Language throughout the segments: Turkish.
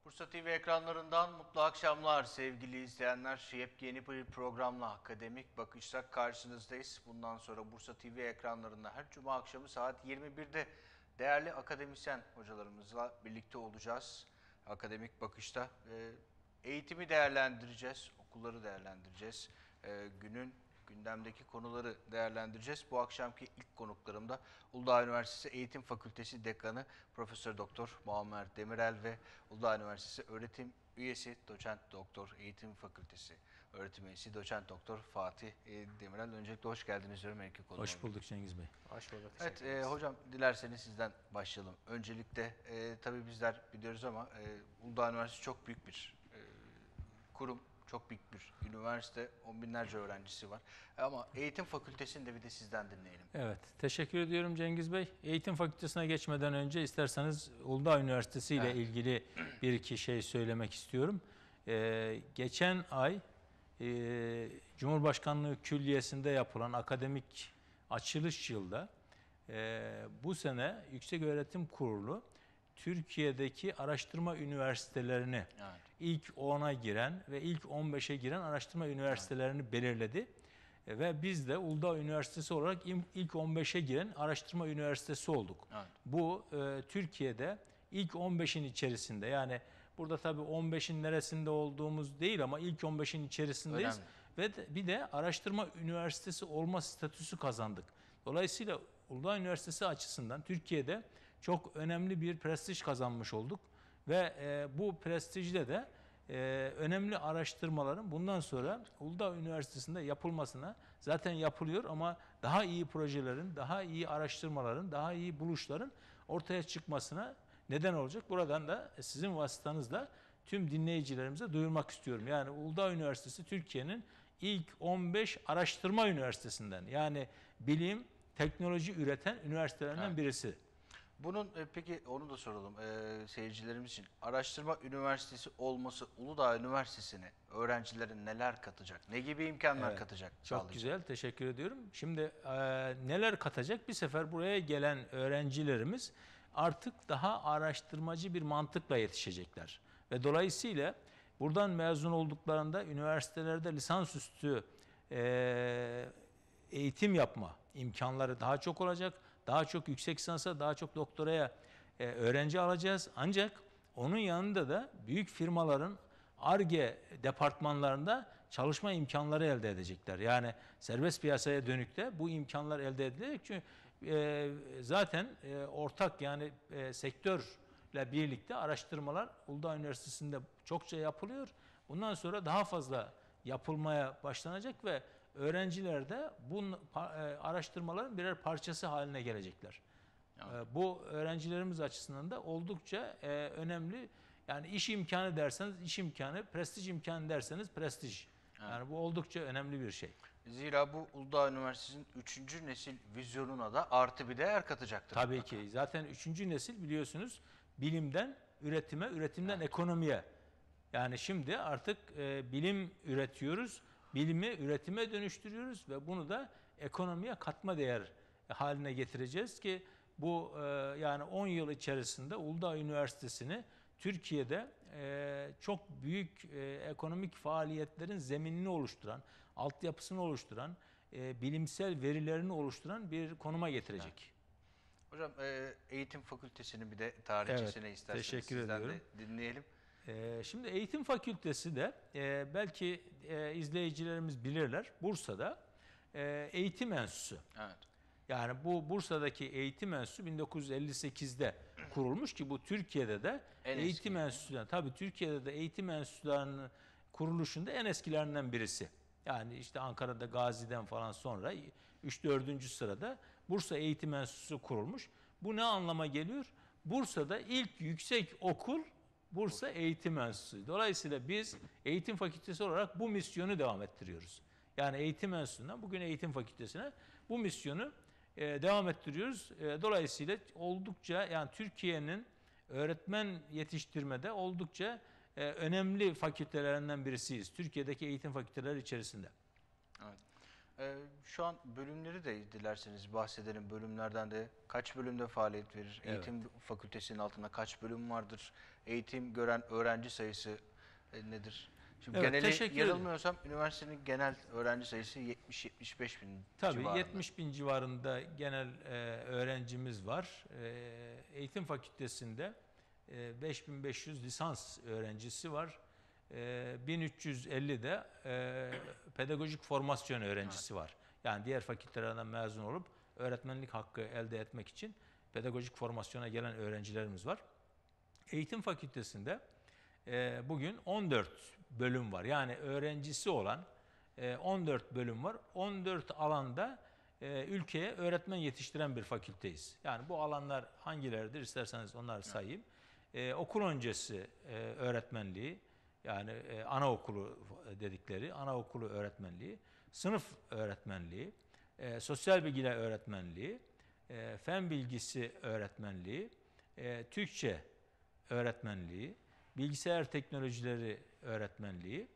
Bursa TV ekranlarından mutlu akşamlar sevgili izleyenler. Yepyeni bir programla Akademik Bakış'ta karşınızdayız. Bundan sonra Bursa TV ekranlarında her cuma akşamı saat 21'de değerli akademisyen hocalarımızla birlikte olacağız. Akademik Bakış'ta eğitimi değerlendireceğiz, okulları değerlendireceğiz. Günün gündemdeki konuları değerlendireceğiz. Bu akşamki ilk konuklarımda Uludağ Üniversitesi Eğitim Fakültesi Dekanı Profesör Doktor Muammer Demirel ve Uludağ Üniversitesi Öğretim Üyesi Doçent Doktor Eğitim Fakültesi Öğretim Üyesi Doçent Doktor Fatih Demirel. Öncelikle hoş geldiniz diyorum her iki konuma. Hoş bulduk Cengiz Bey. Hoş bulduk. Evet hocam, dilerseniz sizden başlayalım. Öncelikle tabii bizler biliyoruz ama Uludağ Üniversitesi çok büyük bir kurum. Çok büyük bir üniversite, on binlerce öğrencisi var. Ama eğitim fakültesini de bir de sizden dinleyelim. Evet, teşekkür ediyorum Cengiz Bey. Eğitim fakültesine geçmeden önce isterseniz Uludağ Üniversitesi ile ilgili bir iki şey söylemek istiyorum. Geçen ay Cumhurbaşkanlığı Külliyesi'nde yapılan akademik açılış yılda bu sene Yükseköğretim Kurulu Türkiye'deki araştırma üniversitelerini ilk 10'a giren ve ilk 15'e giren araştırma üniversitelerini belirledi. Ve biz de Uludağ Üniversitesi olarak ilk 15'e giren araştırma üniversitesi olduk. Evet. Bu Türkiye'de ilk 15'in içerisinde, yani burada tabii 15'in neresinde olduğumuz değil ama ilk 15'in içerisindeyiz. Önemli. Ve bir de araştırma üniversitesi olma statüsü kazandık. Dolayısıyla Uludağ Üniversitesi açısından Türkiye'de çok önemli bir prestij kazanmış olduk. Ve bu prestijle de önemli araştırmaların bundan sonra Uludağ Üniversitesi'nde yapılmasına, zaten yapılıyor ama daha iyi projelerin, daha iyi araştırmaların, daha iyi buluşların ortaya çıkmasına neden olacak. Buradan da sizin vasıtanızla tüm dinleyicilerimize duyurmak istiyorum. Yani Uludağ Üniversitesi Türkiye'nin ilk 15 araştırma üniversitesinden, yani bilim, teknoloji üreten üniversitelerden birisi. Bunun peki onu da soralım seyircilerimiz için. Araştırma üniversitesi olması Uludağ Üniversitesi'ne öğrencilere neler katacak? Ne gibi imkanlar katacak? Çok sağlayacak? güzel, teşekkür ediyorum. Şimdi neler katacak? Bir sefer buraya gelen öğrencilerimiz artık daha araştırmacı bir mantıkla yetişecekler. Ve dolayısıyla buradan mezun olduklarında üniversitelerde lisansüstü eğitim yapma imkanları daha çok olacak. Daha çok yüksek lisansa, daha çok doktoraya öğrenci alacağız. Ancak onun yanında da büyük firmaların Ar-Ge departmanlarında çalışma imkanları elde edecekler. Yani serbest piyasaya dönük de bu imkanlar elde edilecek. Çünkü zaten ortak, yani sektörle birlikte araştırmalar Uludağ Üniversitesi'nde çokça yapılıyor. Bundan sonra daha fazla yapılmaya başlanacak ve öğrenciler de bu araştırmaların birer parçası haline gelecekler. Evet. Bu öğrencilerimiz açısından da oldukça önemli. Yani iş imkanı derseniz iş imkanı, prestij imkanı derseniz prestij. Evet. Yani bu oldukça önemli bir şey. Zira bu Uludağ Üniversitesi'nin 3. nesil vizyonuna da artı bir değer katacaktır. Tabii ki. Zaten 3. nesil biliyorsunuz bilimden üretime, üretimden ekonomiye. Yani şimdi artık bilim üretiyoruz, bilimi üretime dönüştürüyoruz ve bunu da ekonomiye katma değer haline getireceğiz ki bu yani 10 yıl içerisinde Uludağ Üniversitesi'ni Türkiye'de çok büyük ekonomik faaliyetlerin zeminini oluşturan, altyapısını oluşturan, bilimsel verilerini oluşturan bir konuma getirecek. Evet. Hocam eğitim fakültesinin bir de tarihçesine isterseniz teşekkür sizden ediyorum. de dinleyelim. Şimdi eğitim fakültesi de belki izleyicilerimiz bilirler, Bursa'da eğitim enstitüsü. Evet. Yani bu Bursa'daki eğitim enstitüsü 1958'de kurulmuş ki bu Türkiye'de de eğitim enstitüsünden, tabii Türkiye'de de eğitim enstitülerinin kuruluşunda en eskilerinden birisi. Yani işte Ankara'da Gazi'den falan sonra 3-4. sırada Bursa Eğitim Enstitüsü kurulmuş. Bu ne anlama geliyor? Bursa'da ilk yüksek okul Bursa Eğitim Enstitüsü. Dolayısıyla biz eğitim fakültesi olarak bu misyonu devam ettiriyoruz. Yani eğitim enstitüsünden bugün eğitim fakültesine bu misyonu devam ettiriyoruz. Dolayısıyla oldukça, yani Türkiye'nin öğretmen yetiştirmede oldukça önemli fakültelerinden birisiyiz. Türkiye'deki eğitim fakülteleri içerisinde. Evet. Şu an bölümleri de dilerseniz bahsedelim. Bölümlerden de kaç bölümde faaliyet verir? Evet. Eğitim fakültesinin altında kaç bölüm vardır? Eğitim gören öğrenci sayısı nedir? Şimdi Evet, geneli teşekkür ederim. yanılmıyorsam üniversitenin genel öğrenci sayısı 70-75 bin Tabii civarında. 70 bin civarında genel öğrencimiz var. Eğitim fakültesinde 5500 lisans öğrencisi var. 1350 de pedagojik formasyon öğrencisi var. Yani diğer fakültelerden mezun olup öğretmenlik hakkı elde etmek için pedagojik formasyona gelen öğrencilerimiz var. Eğitim fakültesinde bugün 14 bölüm var. Yani öğrencisi olan 14 bölüm var. 14 alanda ülkeye öğretmen yetiştiren bir fakülteyiz. Yani bu alanlar hangileridir isterseniz onları sayayım. Okul öncesi öğretmenliği, yani anaokulu dedikleri anaokulu öğretmenliği, sınıf öğretmenliği, sosyal bilgiler öğretmenliği, fen bilgisi öğretmenliği, Türkçe öğretmenliği, bilgisayar teknolojileri öğretmenliği,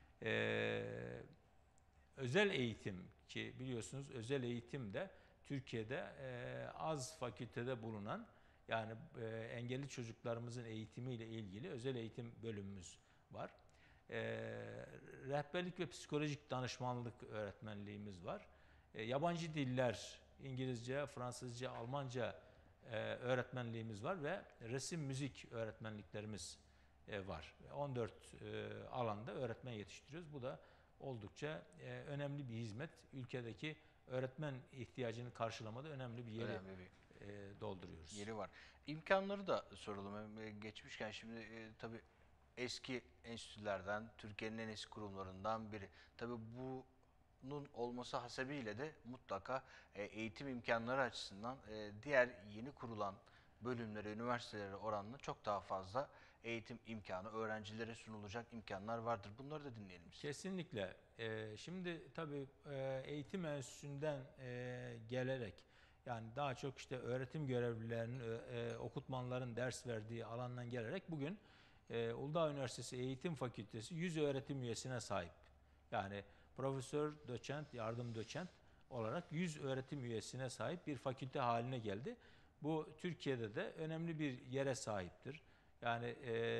özel eğitim, ki biliyorsunuz özel eğitim de Türkiye'de az fakültede bulunan, yani engelli çocuklarımızın eğitimiyle ilgili özel eğitim bölümümüz var. Rehberlik ve psikolojik danışmanlık öğretmenliğimiz var. Yabancı diller, İngilizce, Fransızca, Almanca öğretmenliğimiz var ve resim, müzik öğretmenliklerimiz var. 14 alanda öğretmen yetiştiriyoruz. Bu da oldukça önemli bir hizmet. Ülkedeki öğretmen ihtiyacını karşılamada önemli bir yeri dolduruyoruz. Yeri var. İmkanları da soralım. Geçmişken şimdi tabii eski enstitülerden, Türkiye'nin en eski kurumlarından biri. Tabii bunun olması hasebiyle de mutlaka eğitim imkanları açısından diğer yeni kurulan bölümlere, üniversitelere oranla çok daha fazla eğitim imkanı, öğrencilere sunulacak imkanlar vardır. Bunları da dinleyelim size. Kesinlikle. Şimdi tabii eğitim enstitüsünden gelerek, yani daha çok işte öğretim görevlilerinin, okutmanların ders verdiği alandan gelerek bugün Uludağ Üniversitesi Eğitim Fakültesi 100 öğretim üyesine sahip. Yani profesör, doçent, yardım doçent olarak 100 öğretim üyesine sahip bir fakülte haline geldi. Bu Türkiye'de de önemli bir yere sahiptir. Yani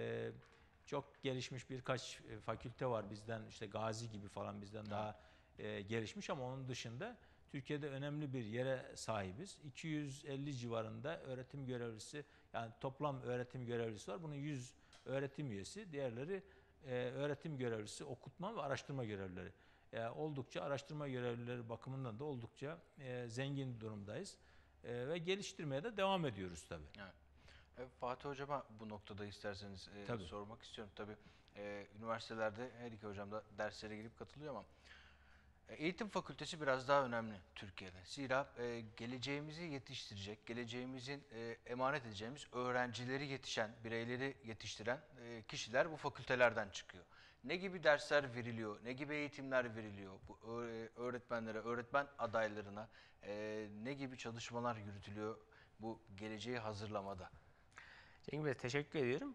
çok gelişmiş birkaç fakülte var bizden, işte Gazi gibi falan bizden daha gelişmiş, ama onun dışında Türkiye'de önemli bir yere sahibiz. 250 civarında öğretim görevlisi, yani toplam öğretim görevlisi var. Bunun 100 öğretim üyesi, diğerleri öğretim görevlisi, okutma ve araştırma görevlileri. Oldukça araştırma görevlileri bakımından da oldukça zengin durumdayız. Ve geliştirmeye de devam ediyoruz tabii. Evet. Fatih Hocam'a bu noktada isterseniz sormak istiyorum. Tabii üniversitelerde her iki hocam da derslere girip katılıyor ama eğitim fakültesi biraz daha önemli Türkiye'de. Zira geleceğimizi yetiştirecek, geleceğimizin emanet edeceğimiz öğrencileri yetişen, bireyleri yetiştiren kişiler bu fakültelerden çıkıyor. Ne gibi dersler veriliyor, ne gibi eğitimler veriliyor bu öğretmenlere, öğretmen adaylarına, ne gibi çalışmalar yürütülüyor bu geleceği hazırlamada? Cengiz Bey, teşekkür ediyorum.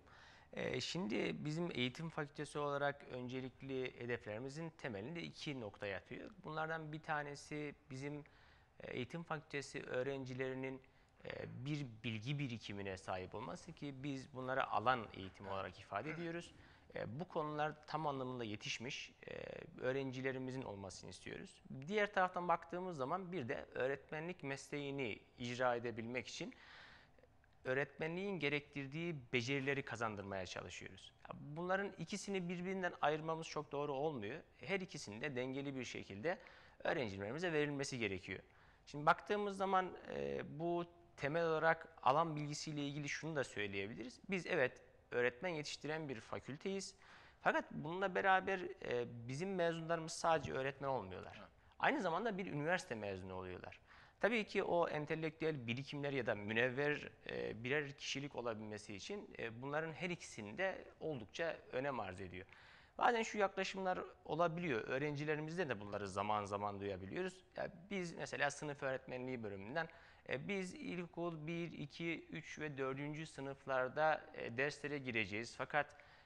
Şimdi bizim eğitim fakültesi olarak öncelikli hedeflerimizin temelinde iki nokta yatıyor. Bunlardan bir tanesi bizim eğitim fakültesi öğrencilerinin bir bilgi birikimine sahip olması, ki biz bunlara alan eğitimi olarak ifade ediyoruz. Bu konular tam anlamıyla yetişmiş öğrencilerimizin olmasını istiyoruz. Diğer taraftan baktığımız zaman bir de öğretmenlik mesleğini icra edebilmek için öğretmenliğin gerektirdiği becerileri kazandırmaya çalışıyoruz. Bunların ikisini birbirinden ayırmamız çok doğru olmuyor. Her ikisinin de dengeli bir şekilde öğrencilerimize verilmesi gerekiyor. Şimdi baktığımız zaman bu temel olarak alan bilgisiyle ilgili şunu da söyleyebiliriz. Biz evet öğretmen yetiştiren bir fakülteyiz. Fakat bununla beraber bizim mezunlarımız sadece öğretmen olmuyorlar. Aynı zamanda bir üniversite mezunu oluyorlar. Tabii ki o entelektüel birikimler ya da münevver birer kişilik olabilmesi için bunların her ikisinde oldukça önem arz ediyor. Bazen şu yaklaşımlar olabiliyor. Öğrencilerimizde de bunları zaman zaman duyabiliyoruz. Ya biz mesela sınıf öğretmenliği bölümünden biz ilkokul 1, 2, 3 ve 4. sınıflarda derslere gireceğiz. Fakat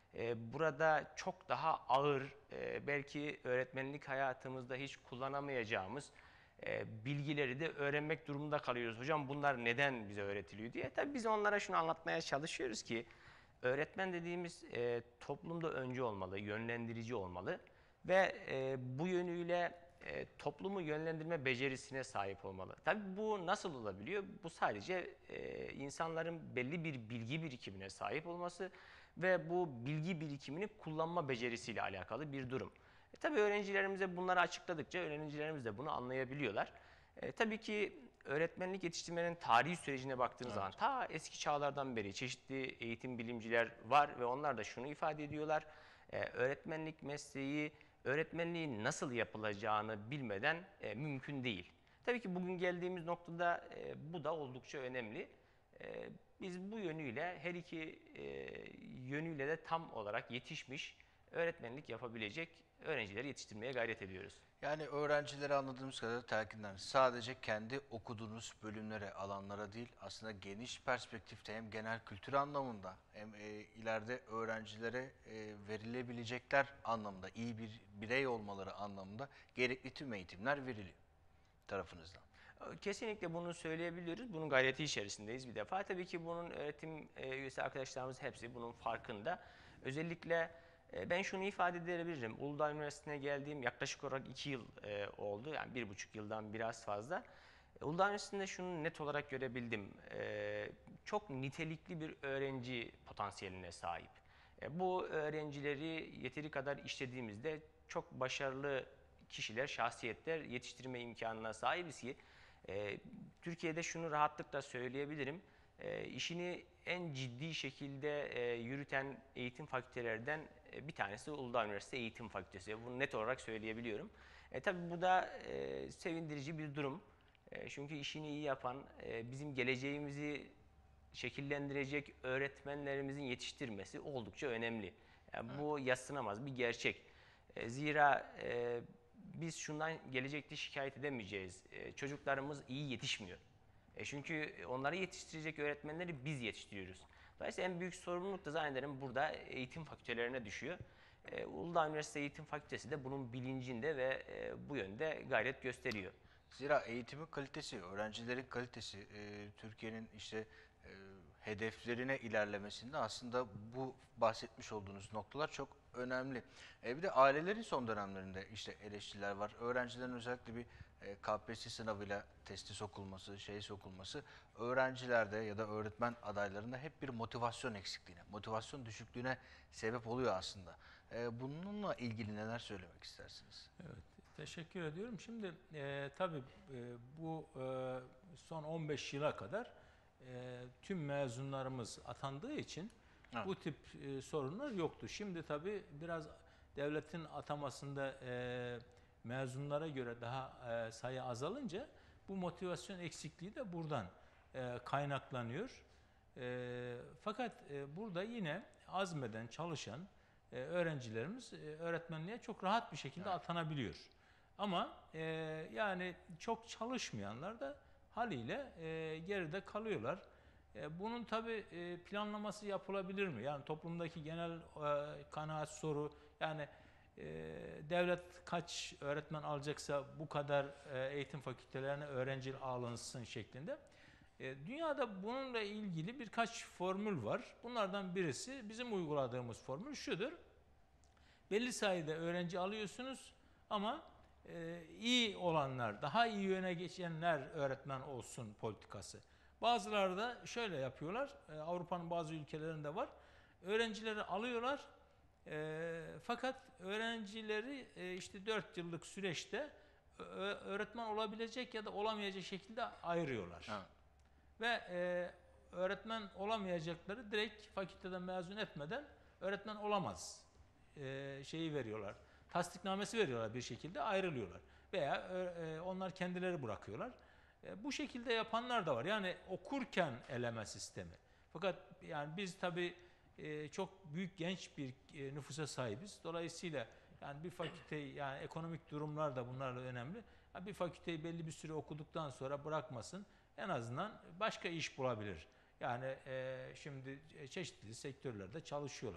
burada çok daha ağır, belki öğretmenlik hayatımızda hiç kullanamayacağımız bilgileri de öğrenmek durumunda kalıyoruz. Hocam bunlar neden bize öğretiliyor diye. Tabii biz onlara şunu anlatmaya çalışıyoruz ki öğretmen dediğimiz toplumda öncü olmalı, yönlendirici olmalı ve bu yönüyle toplumu yönlendirme becerisine sahip olmalı. Tabii bu nasıl olabiliyor? Bu sadece insanların belli bir bilgi birikimine sahip olması ve bu bilgi birikimini kullanma becerisiyle alakalı bir durum. Tabii öğrencilerimize bunları açıkladıkça öğrencilerimiz de bunu anlayabiliyorlar. Tabii ki öğretmenlik yetiştirmenin tarihi sürecine baktığınız zaman ta eski çağlardan beri çeşitli eğitim bilimciler var ve onlar da şunu ifade ediyorlar. Öğretmenlik mesleği, öğretmenliğin nasıl yapılacağını bilmeden mümkün değil. Tabii ki bugün geldiğimiz noktada bu da oldukça önemli. Biz bu yönüyle her iki yönüyle de tam olarak yetişmiş öğretmenlik yapabilecek öğrencileri yetiştirmeye gayret ediyoruz. Yani öğrencileri anladığımız kadarıyla telkinden sadece kendi okuduğunuz bölümlere, alanlara değil aslında geniş perspektifte hem genel kültür anlamında hem ileride öğrencilere verilebilecekler anlamında iyi bir birey olmaları anlamında gerekli tüm eğitimler veriliyor tarafınızdan. Kesinlikle bunu söyleyebiliyoruz. Bunun gayreti içerisindeyiz bir defa. Tabii ki bunun öğretim üyesi arkadaşlarımız hepsi bunun farkında. Özellikle ben şunu ifade edebilirim. Uludağ Üniversitesi'ne geldiğim yaklaşık olarak 2 yıl oldu. Yani 1,5 yıldan biraz fazla. Uludağ Üniversitesi'nde şunu net olarak görebildim. Çok nitelikli bir öğrenci potansiyeline sahip. Bu öğrencileri yeteri kadar işlediğimizde çok başarılı kişiler, şahsiyetler yetiştirme imkanına sahibiz ki Türkiye'de şunu rahatlıkla söyleyebilirim. İşini en ciddi şekilde yürüten eğitim fakültelerden bir tanesi Uludağ Üniversitesi Eğitim Fakültesi. Bunu net olarak söyleyebiliyorum. Tabii bu da sevindirici bir durum. Çünkü işini iyi yapan, bizim geleceğimizi şekillendirecek öğretmenlerimizin yetiştirmesi oldukça önemli. Yani bu yadsınamaz bir gerçek. Zira biz şundan gelecekte şikayet edemeyeceğiz. Çocuklarımız iyi yetişmiyor. Çünkü onları yetiştirecek öğretmenleri biz yetiştiriyoruz. Dolayısıyla en büyük sorumluluk da zannederim burada eğitim fakültelerine düşüyor. Uludağ Üniversitesi Eğitim Fakültesi de bunun bilincinde ve bu yönde gayret gösteriyor. Zira eğitimin kalitesi, öğrencilerin kalitesi, Türkiye'nin işte hedeflerine ilerlemesinde aslında bu bahsetmiş olduğunuz noktalar çok önemli. Bir de ailelerin son dönemlerinde işte eleştiriler var. Öğrencilerin özellikle bir KPSS sınavıyla testi sokulması, sokulması öğrencilerde ya da öğretmen adaylarında hep bir motivasyon eksikliğine, motivasyon düşüklüğüne sebep oluyor aslında. Bununla ilgili neler söylemek istersiniz? Evet, teşekkür ediyorum. Şimdi tabii bu son 15 yıla kadar tüm mezunlarımız atandığı için Evet. bu tip sorunlar yoktu. Şimdi tabii biraz devletin atamasında mezunlara göre daha sayı azalınca bu motivasyon eksikliği de buradan kaynaklanıyor. Fakat burada yine azmeden çalışan öğrencilerimiz öğretmenliğe çok rahat bir şekilde atanabiliyor. Ama yani çok çalışmayanlar da haliyle geride kalıyorlar. Bunun tabii planlaması yapılabilir mi? Yani toplumdaki genel kanaat soru, yani devlet kaç öğretmen alacaksa bu kadar eğitim fakültelerine öğrenci alınsın şeklinde. Dünyada bununla ilgili birkaç formül var. Bunlardan birisi bizim uyguladığımız formül şudur. Belli sayıda öğrenci alıyorsunuz ama iyi olanlar, daha iyi yöne geçenler öğretmen olsun politikası. Bazıları da şöyle yapıyorlar, Avrupa'nın bazı ülkelerinde var. Öğrencileri alıyorlar fakat öğrencileri işte 4 yıllık süreçte öğretmen olabilecek ya da olamayacak şekilde ayırıyorlar. Evet. Ve öğretmen olamayacakları direkt fakülteden mezun etmeden öğretmen olamaz şeyi veriyorlar. Tasdiknamesi veriyorlar, bir şekilde ayrılıyorlar. Veya onlar kendileri bırakıyorlar. Bu şekilde yapanlar da var. Yani okurken eleme sistemi. Fakat yani biz tabii çok büyük genç bir nüfusa sahibiz. Dolayısıyla yani bir fakülteyi, yani ekonomik durumlar da bunlarla önemli. Yani bir fakülteyi belli bir süre okuduktan sonra bırakmasın. En azından başka iş bulabilir. Yani şimdi çeşitli sektörlerde çalışıyorlar.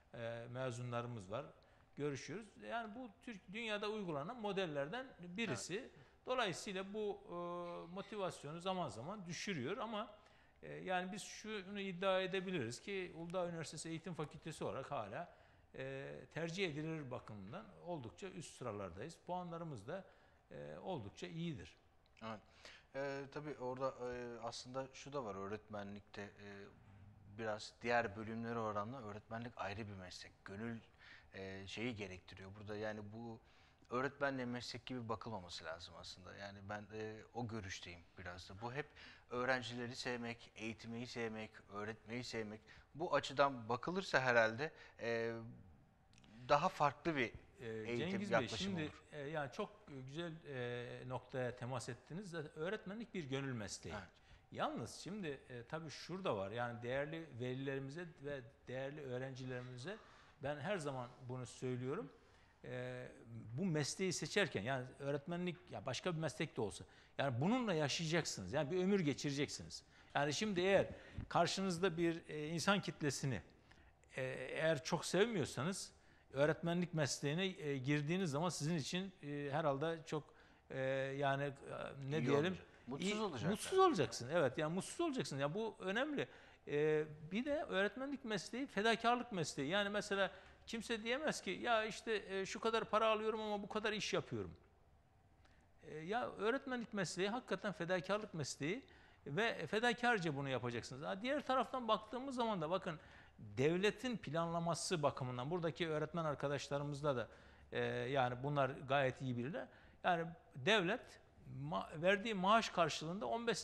mezunlarımız var. Görüşüyoruz. Yani bu dünyada uygulanan modellerden birisi. Evet. Dolayısıyla bu motivasyonu zaman zaman düşürüyor ama yani biz şunu iddia edebiliriz ki Uludağ Üniversitesi Eğitim Fakültesi olarak hala tercih edilir bakımından oldukça üst sıralardayız. Puanlarımız da oldukça iyidir. Evet. Tabii orada aslında şu da var öğretmenlikte biraz diğer bölümlere oranla öğretmenlik ayrı bir meslek. Gönül şeyi gerektiriyor. Burada yani bu öğretmenle meslek gibi bakılmaması lazım aslında. Yani ben o görüşteyim biraz da. Bu hep öğrencileri sevmek, eğitmeyi sevmek, öğretmeyi sevmek. Bu açıdan bakılırsa herhalde daha farklı bir eğitim Cengiz Bey, yaklaşımı şimdi olur. yani çok güzel noktaya temas ettiniz. Öğretmenlik bir gönül mesleği. Evet. Yalnız şimdi tabii şurada var. Yani değerli velilerimize ve değerli öğrencilerimize ben her zaman bunu söylüyorum. Bu mesleği seçerken yani öğretmenlik ya başka bir meslek de olsa yani bununla yaşayacaksınız. Yani bir ömür geçireceksiniz. Yani şimdi eğer karşınızda bir insan kitlesini eğer çok sevmiyorsanız öğretmenlik mesleğine girdiğiniz zaman sizin için herhalde çok yani ne İyi diyelim olacak. Mutsuz olacaksın. Mutsuz olacaksın. Evet yani mutsuz olacaksın. Ya bu önemli. Bir de öğretmenlik mesleği fedakarlık mesleği. Yani mesela kimse diyemez ki ya işte şu kadar para alıyorum ama bu kadar iş yapıyorum. Ya öğretmenlik mesleği hakikaten fedakarlık mesleği ve fedakarca bunu yapacaksınız. Diğer taraftan baktığımız zaman da bakın devletin planlaması bakımından buradaki öğretmen arkadaşlarımızda da yani bunlar gayet iyi bilirler. Yani devlet verdiği maaş karşılığında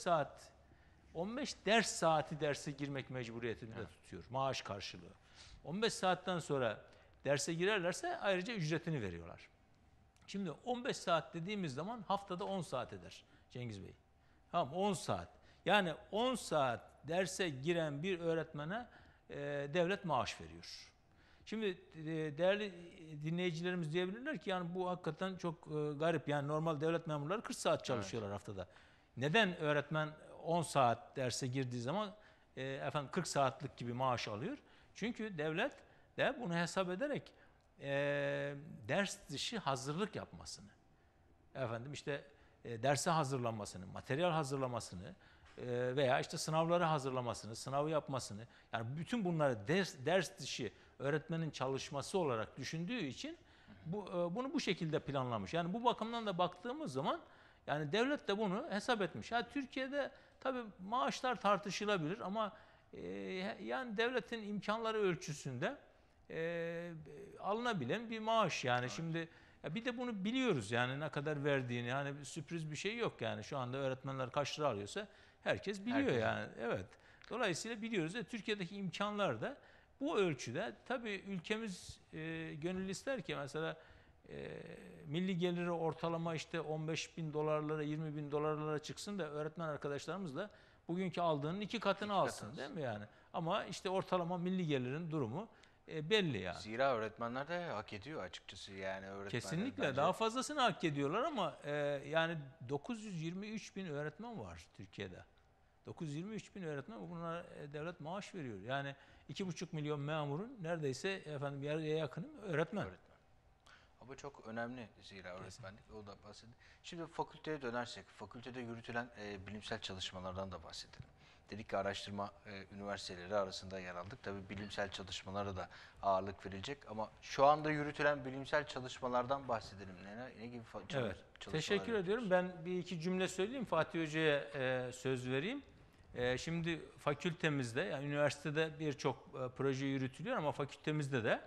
15 ders saati derse girmek mecburiyetinde tutuyor maaş karşılığı. 15 saatten sonra derse girerlerse ayrıca ücretini veriyorlar. Şimdi 15 saat dediğimiz zaman haftada 10 saat eder Cengiz Bey. Tamam 10 saat. Yani 10 saat derse giren bir öğretmene devlet maaş veriyor. Şimdi değerli dinleyicilerimiz diyebilirler ki yani bu hakikaten çok garip. Yani normal devlet memurları 40 saat çalışıyorlar haftada. Neden öğretmen 10 saat derse girdiği zaman 40 saatlik gibi maaş alıyor? Çünkü devlet de bunu hesap ederek ders dışı hazırlık yapmasını, işte derse hazırlanmasını, materyal hazırlamasını veya işte sınavları hazırlamasını, sınavı yapmasını, yani bütün bunları ders dışı öğretmenin çalışması olarak düşündüğü için bunu bu şekilde planlamış. Yani bu bakımdan da baktığımız zaman yani devlet de bunu hesap etmiş. Türkiye'de tabii maaşlar tartışılabilir ama yani devletin imkanları ölçüsünde alınabilen bir maaş yani. Evet. Şimdi bir de bunu biliyoruz yani ne kadar verdiğini, yani sürpriz bir şey yok yani. Şu anda öğretmenler kaç lira alıyorsa herkes biliyor yani. Evet. Dolayısıyla biliyoruz. Türkiye'deki imkanlar da bu ölçüde. Tabii ülkemiz gönül ister ki mesela milli geliri ortalama işte 15 bin dolarlara 20 bin dolarlara çıksın da öğretmen arkadaşlarımız da bugünkü aldığının 2 katını alsın değil mi yani? Ama işte ortalama milli gelirin durumu belli yani. Zira öğretmenler de hak ediyor açıkçası yani Kesinlikle bence daha fazlasını hak ediyorlar ama yani 923 bin öğretmen var Türkiye'de. 923 bin öğretmen, bunlara devlet maaş veriyor. Yani 2,5 milyon memurun neredeyse yarıya yakını öğretmen. Ama çok önemli zira öğretmenlik. O da bahsedelim. Şimdi fakülteye dönersek, fakültede yürütülen bilimsel çalışmalardan da bahsedelim. Dedik ki araştırma üniversiteleri arasında yer aldık. Tabii bilimsel çalışmalara da ağırlık verilecek ama şu anda yürütülen bilimsel çalışmalardan bahsedelim. Ne gibi çalışmalar? Evet. Teşekkür ediyorum. Ben bir iki cümle söyleyeyim. Fatih Hoca'ya söz vereyim. Şimdi fakültemizde, yani üniversitede birçok proje yürütülüyor ama fakültemizde de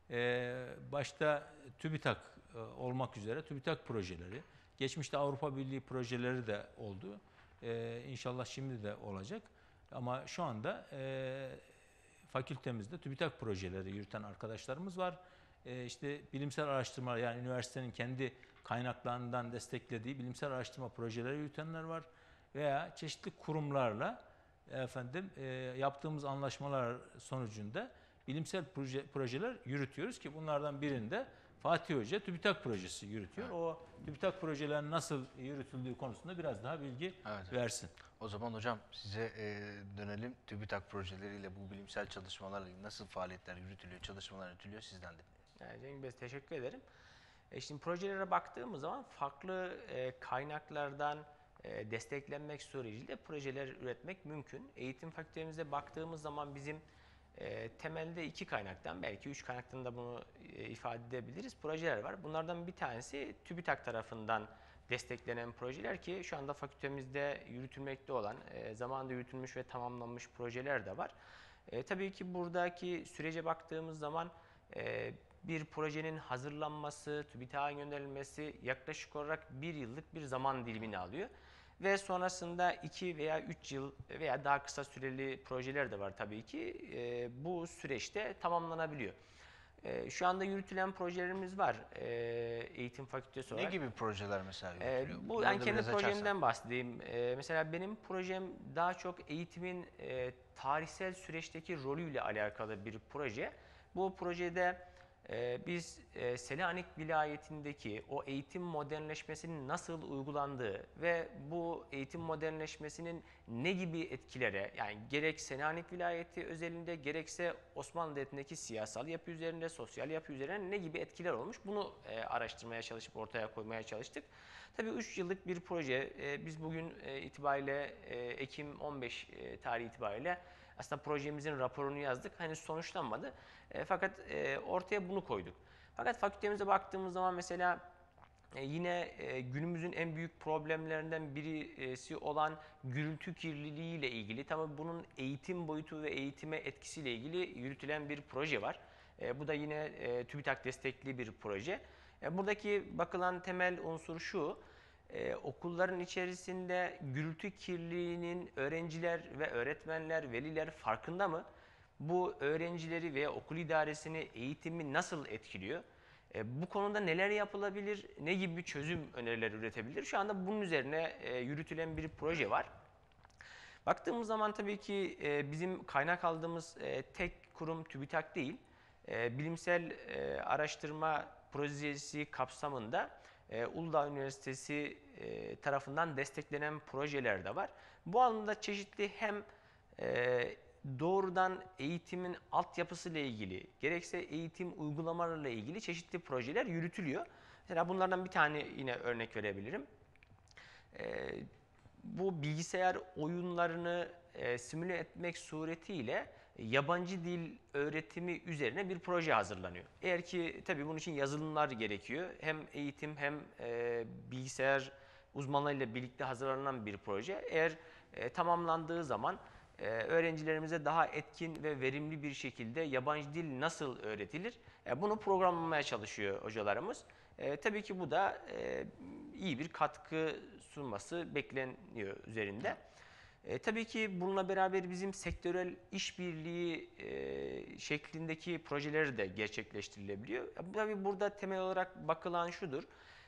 başta TÜBİTAK olmak üzere TÜBİTAK projeleri, geçmişte Avrupa Birliği projeleri de oldu. İnşallah şimdi de olacak. Ama şu anda fakültemizde TÜBİTAK projeleri yürüten arkadaşlarımız var. İşte bilimsel araştırma, yani üniversitenin kendi kaynaklarından desteklediği bilimsel araştırma projeleri yürütenler var. Veya çeşitli kurumlarla yaptığımız anlaşmalar sonucunda bilimsel projeler yürütüyoruz ki bunlardan birinde Fatih Hoca TÜBİTAK projesi yürütüyor. O TÜBİTAK projelerin nasıl yürütüldüğü konusunda biraz daha bilgi versin. O zaman hocam size dönelim. TÜBİTAK projeleriyle, bu bilimsel çalışmalarla nasıl faaliyetler yürütülüyor, çalışmalar yürütülüyor, sizden dinleyelim. Cengiz Bey, teşekkür ederim. Şimdi projelere baktığımız zaman farklı kaynaklardan desteklenmek suretiyle projeler üretmek mümkün. Eğitim fakültemize baktığımız zaman bizim temelde 2 kaynaktan, belki 3 kaynaktan da bunu ifade edebiliriz, projeler var. Bunlardan bir tanesi TÜBİTAK tarafından desteklenen projeler ki şu anda fakültemizde yürütülmekte olan, zamanında yürütülmüş ve tamamlanmış projeler de var. Tabii ki buradaki sürece baktığımız zaman bir projenin hazırlanması, TÜBİTAK'a gönderilmesi yaklaşık olarak 1 yıllık bir zaman dilimini alıyor. Ve sonrasında 2 veya 3 yıl veya daha kısa süreli projeler de var tabii ki. Bu süreçte tamamlanabiliyor. Şu anda yürütülen projelerimiz var eğitim fakültesi olarak. Ne gibi projeler mesela yürütülüyor? Bu yani kendi projemden bahsedeyim. Mesela benim projem daha çok eğitimin tarihsel süreçteki rolüyle alakalı bir proje. Bu projede biz Selanik vilayetindeki o eğitim modernleşmesinin nasıl uygulandığı ve bu eğitim modernleşmesinin ne gibi etkilere, yani gerek Selanik vilayeti özelinde gerekse Osmanlı Devleti'ndeki siyasal yapı üzerinde, sosyal yapı üzerinde ne gibi etkiler olmuş, bunu araştırmaya çalışıp ortaya koymaya çalıştık. Tabii 3 yıllık bir proje. Biz bugün itibariyle Ekim 15 tarihi itibariyle aslında projemizin raporunu yazdık. Henüz sonuçlanmadı. Fakat ortaya bunu koyduk. Fakat fakültemize baktığımız zaman mesela yine günümüzün en büyük problemlerinden birisi olan gürültü kirliliği ile ilgili, tabii bunun eğitim boyutu ve eğitime etkisiyle ilgili yürütülen bir proje var. Bu da yine TÜBİTAK destekli bir proje. Buradaki bakılan temel unsur şu: okulların içerisinde gürültü kirliliğinin öğrenciler ve öğretmenler, veliler farkında mı? Bu öğrencileri veya okul idaresini, eğitimi nasıl etkiliyor? Bu konuda neler yapılabilir? Ne gibi bir çözüm önerileri üretebilir? Şu anda bunun üzerine yürütülen bir proje var. Baktığımız zaman tabii ki bizim kaynak aldığımız tek kurum TÜBİTAK değil. Bilimsel araştırma projesi kapsamında Uludağ Üniversitesi tarafından desteklenen projeler de var. Bu alanda çeşitli hem doğrudan eğitimin altyapısıyla ilgili, gerekse eğitim uygulamalarıyla ilgili çeşitli projeler yürütülüyor. Mesela bunlardan bir tane yine örnek verebilirim. Bu bilgisayar oyunlarını simüle etmek suretiyle yabancı dil öğretimi üzerine bir proje hazırlanıyor. Eğer ki tabii bunun için yazılımlar gerekiyor. Hem eğitim hem bilgisayar uzmanlarıyla birlikte hazırlanan bir proje. Eğer tamamlandığı zaman öğrencilerimize daha etkin ve verimli bir şekilde yabancı dil nasıl öğretilir? Bunu programlamaya çalışıyor hocalarımız. Tabii ki bu da iyi bir katkı sunması bekleniyor üzerinde. Tabii ki bununla beraber bizim sektörel işbirliği şeklindeki projeleri de gerçekleştirilebiliyor. Tabii burada temel olarak bakılan şudur: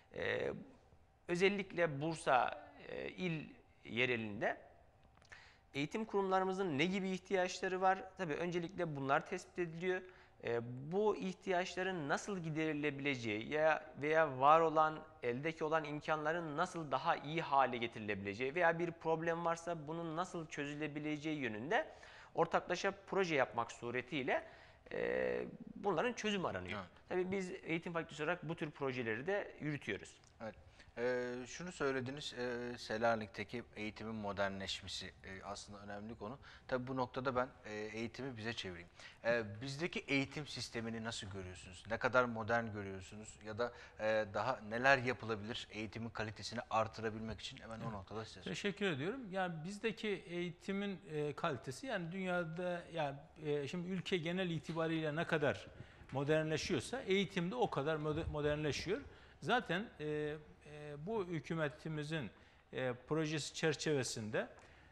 özellikle Bursa il yerelinde eğitim kurumlarımızın ne gibi ihtiyaçları var? Tabii öncelikle bunlar tespit ediliyor. Bu ihtiyaçların nasıl giderilebileceği veya var olan, eldeki olan imkanların nasıl daha iyi hale getirilebileceği veya bir problem varsa bunun nasıl çözülebileceği yönünde ortaklaşa proje yapmak suretiyle bunların çözüm aranıyor. Evet. Tabii biz eğitim fakültesi olarak bu tür projeleri de yürütüyoruz. Evet. Şunu söylediniz, Selanik'teki eğitimin modernleşmesi aslında önemli konu. Tabii bu noktada ben eğitimi bize çevireyim. Bizdeki eğitim sistemini nasıl görüyorsunuz? Ne kadar modern görüyorsunuz? Ya da daha neler yapılabilir eğitimin kalitesini artırabilmek için? Hemen o noktada size sorayım. Teşekkür ediyorum. Yani bizdeki eğitimin kalitesi, yani dünyada, yani şimdi ülke genel itibariyle ne kadar modernleşiyorsa eğitim de o kadar modernleşiyor. Zaten bu hükümetimizin projesi çerçevesinde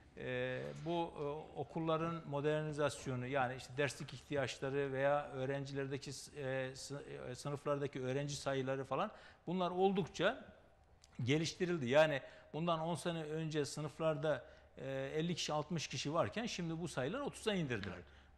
bu okulların modernizasyonu, yani işte derslik ihtiyaçları veya öğrencilerdeki sınıflardaki öğrenci sayıları falan, bunlar oldukça geliştirildi. Yani bundan 10 sene önce sınıflarda 50 kişi 60 kişi varken şimdi bu sayılar 30'a indirdiler.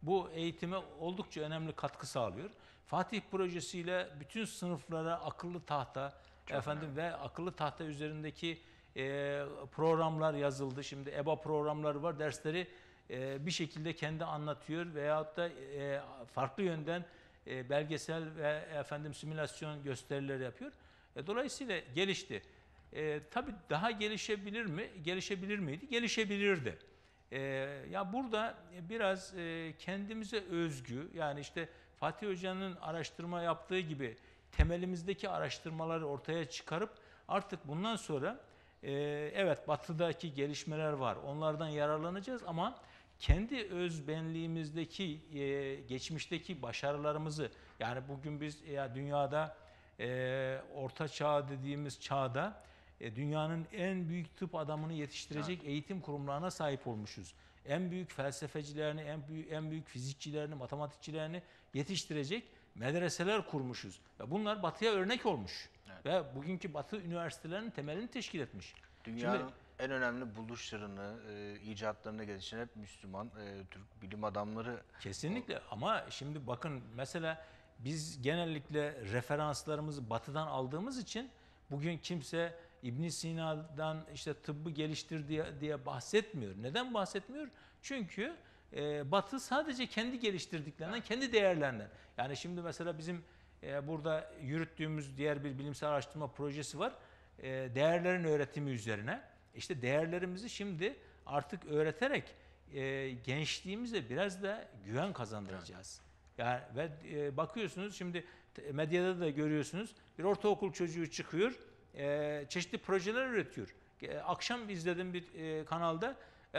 bu eğitime oldukça önemli katkı sağlıyor. Fatih projesiyle bütün sınıflara akıllı tahta ve akıllı tahta üzerindeki programlar yazıldı. Şimdi EBA programları var. Dersleri bir şekilde kendi anlatıyor veyahut da farklı yönden belgesel ve simülasyon gösterileri yapıyor. Dolayısıyla gelişti. Tabii daha gelişebilir mi? Gelişebilir miydi? Gelişebilirdi. Ya burada biraz kendimize özgü, yani işte Fatih Hoca'nın araştırma yaptığı gibi temelimizdeki araştırmaları ortaya çıkarıp artık bundan sonra evet Batı'daki gelişmeler var. Onlardan yararlanacağız ama kendi öz benliğimizdeki geçmişteki başarılarımızı, yani bugün biz dünyada orta çağ dediğimiz çağda dünyanın en büyük tıp adamını yetiştirecek eğitim kurumlarına sahip olmuşuz. En büyük felsefecilerini, en büyük fizikçilerini, matematikçilerini yetiştirecek medreseler kurmuşuz. Ve bunlar Batı'ya örnek olmuş. Evet. Ve bugünkü Batı üniversitelerinin temelini teşkil etmiş. Dünyanın en önemli buluşlarını, icatlarını geliştiren hep Müslüman, Türk bilim adamları. Kesinlikle ama şimdi bakın mesela biz genellikle referanslarımızı Batı'dan aldığımız için bugün kimse İbn Sina'dan işte tıbbı geliştir diye bahsetmiyor. Neden bahsetmiyor? Çünkü Batı sadece kendi geliştirdiklerinden, kendi değerlerinden. Yani şimdi mesela bizim burada yürüttüğümüz diğer bir bilimsel araştırma projesi var. Değerlerin öğretimi üzerine. İşte değerlerimizi şimdi artık öğreterek gençliğimize biraz da güven kazandıracağız. Yani ve bakıyorsunuz şimdi medyada da görüyorsunuz, bir ortaokul çocuğu çıkıyor, çeşitli projeler üretiyor. Akşam izledim bir kanalda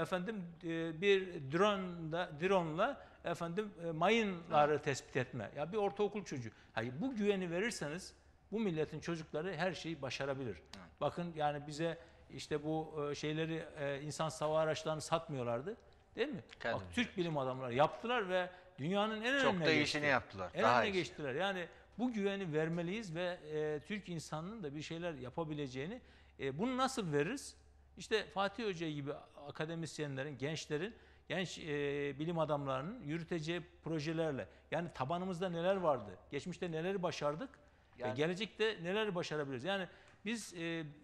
bir drone'la mayınları tespit etme. Ya bir ortaokul çocuğu. Hayır, bu güveni verirseniz bu milletin çocukları her şeyi başarabilir. Bakın yani bize işte bu şeyleri insan hava araçlarını satmıyorlardı. Değil mi? Bak, Türk bilim adamları yaptılar ve dünyanın en çok da iyisini yaptılar. En önüne geçtiler. Yani bu güveni vermeliyiz ve Türk insanının da bir şeyler yapabileceğini, bunu nasıl veririz? İşte Fatih Hoca gibi akademisyenlerin, genç bilim adamlarının yürüteceği projelerle. Yani tabanımızda neler vardı? Geçmişte neleri başardık? Ve gelecekte neler başarabiliriz? Yani biz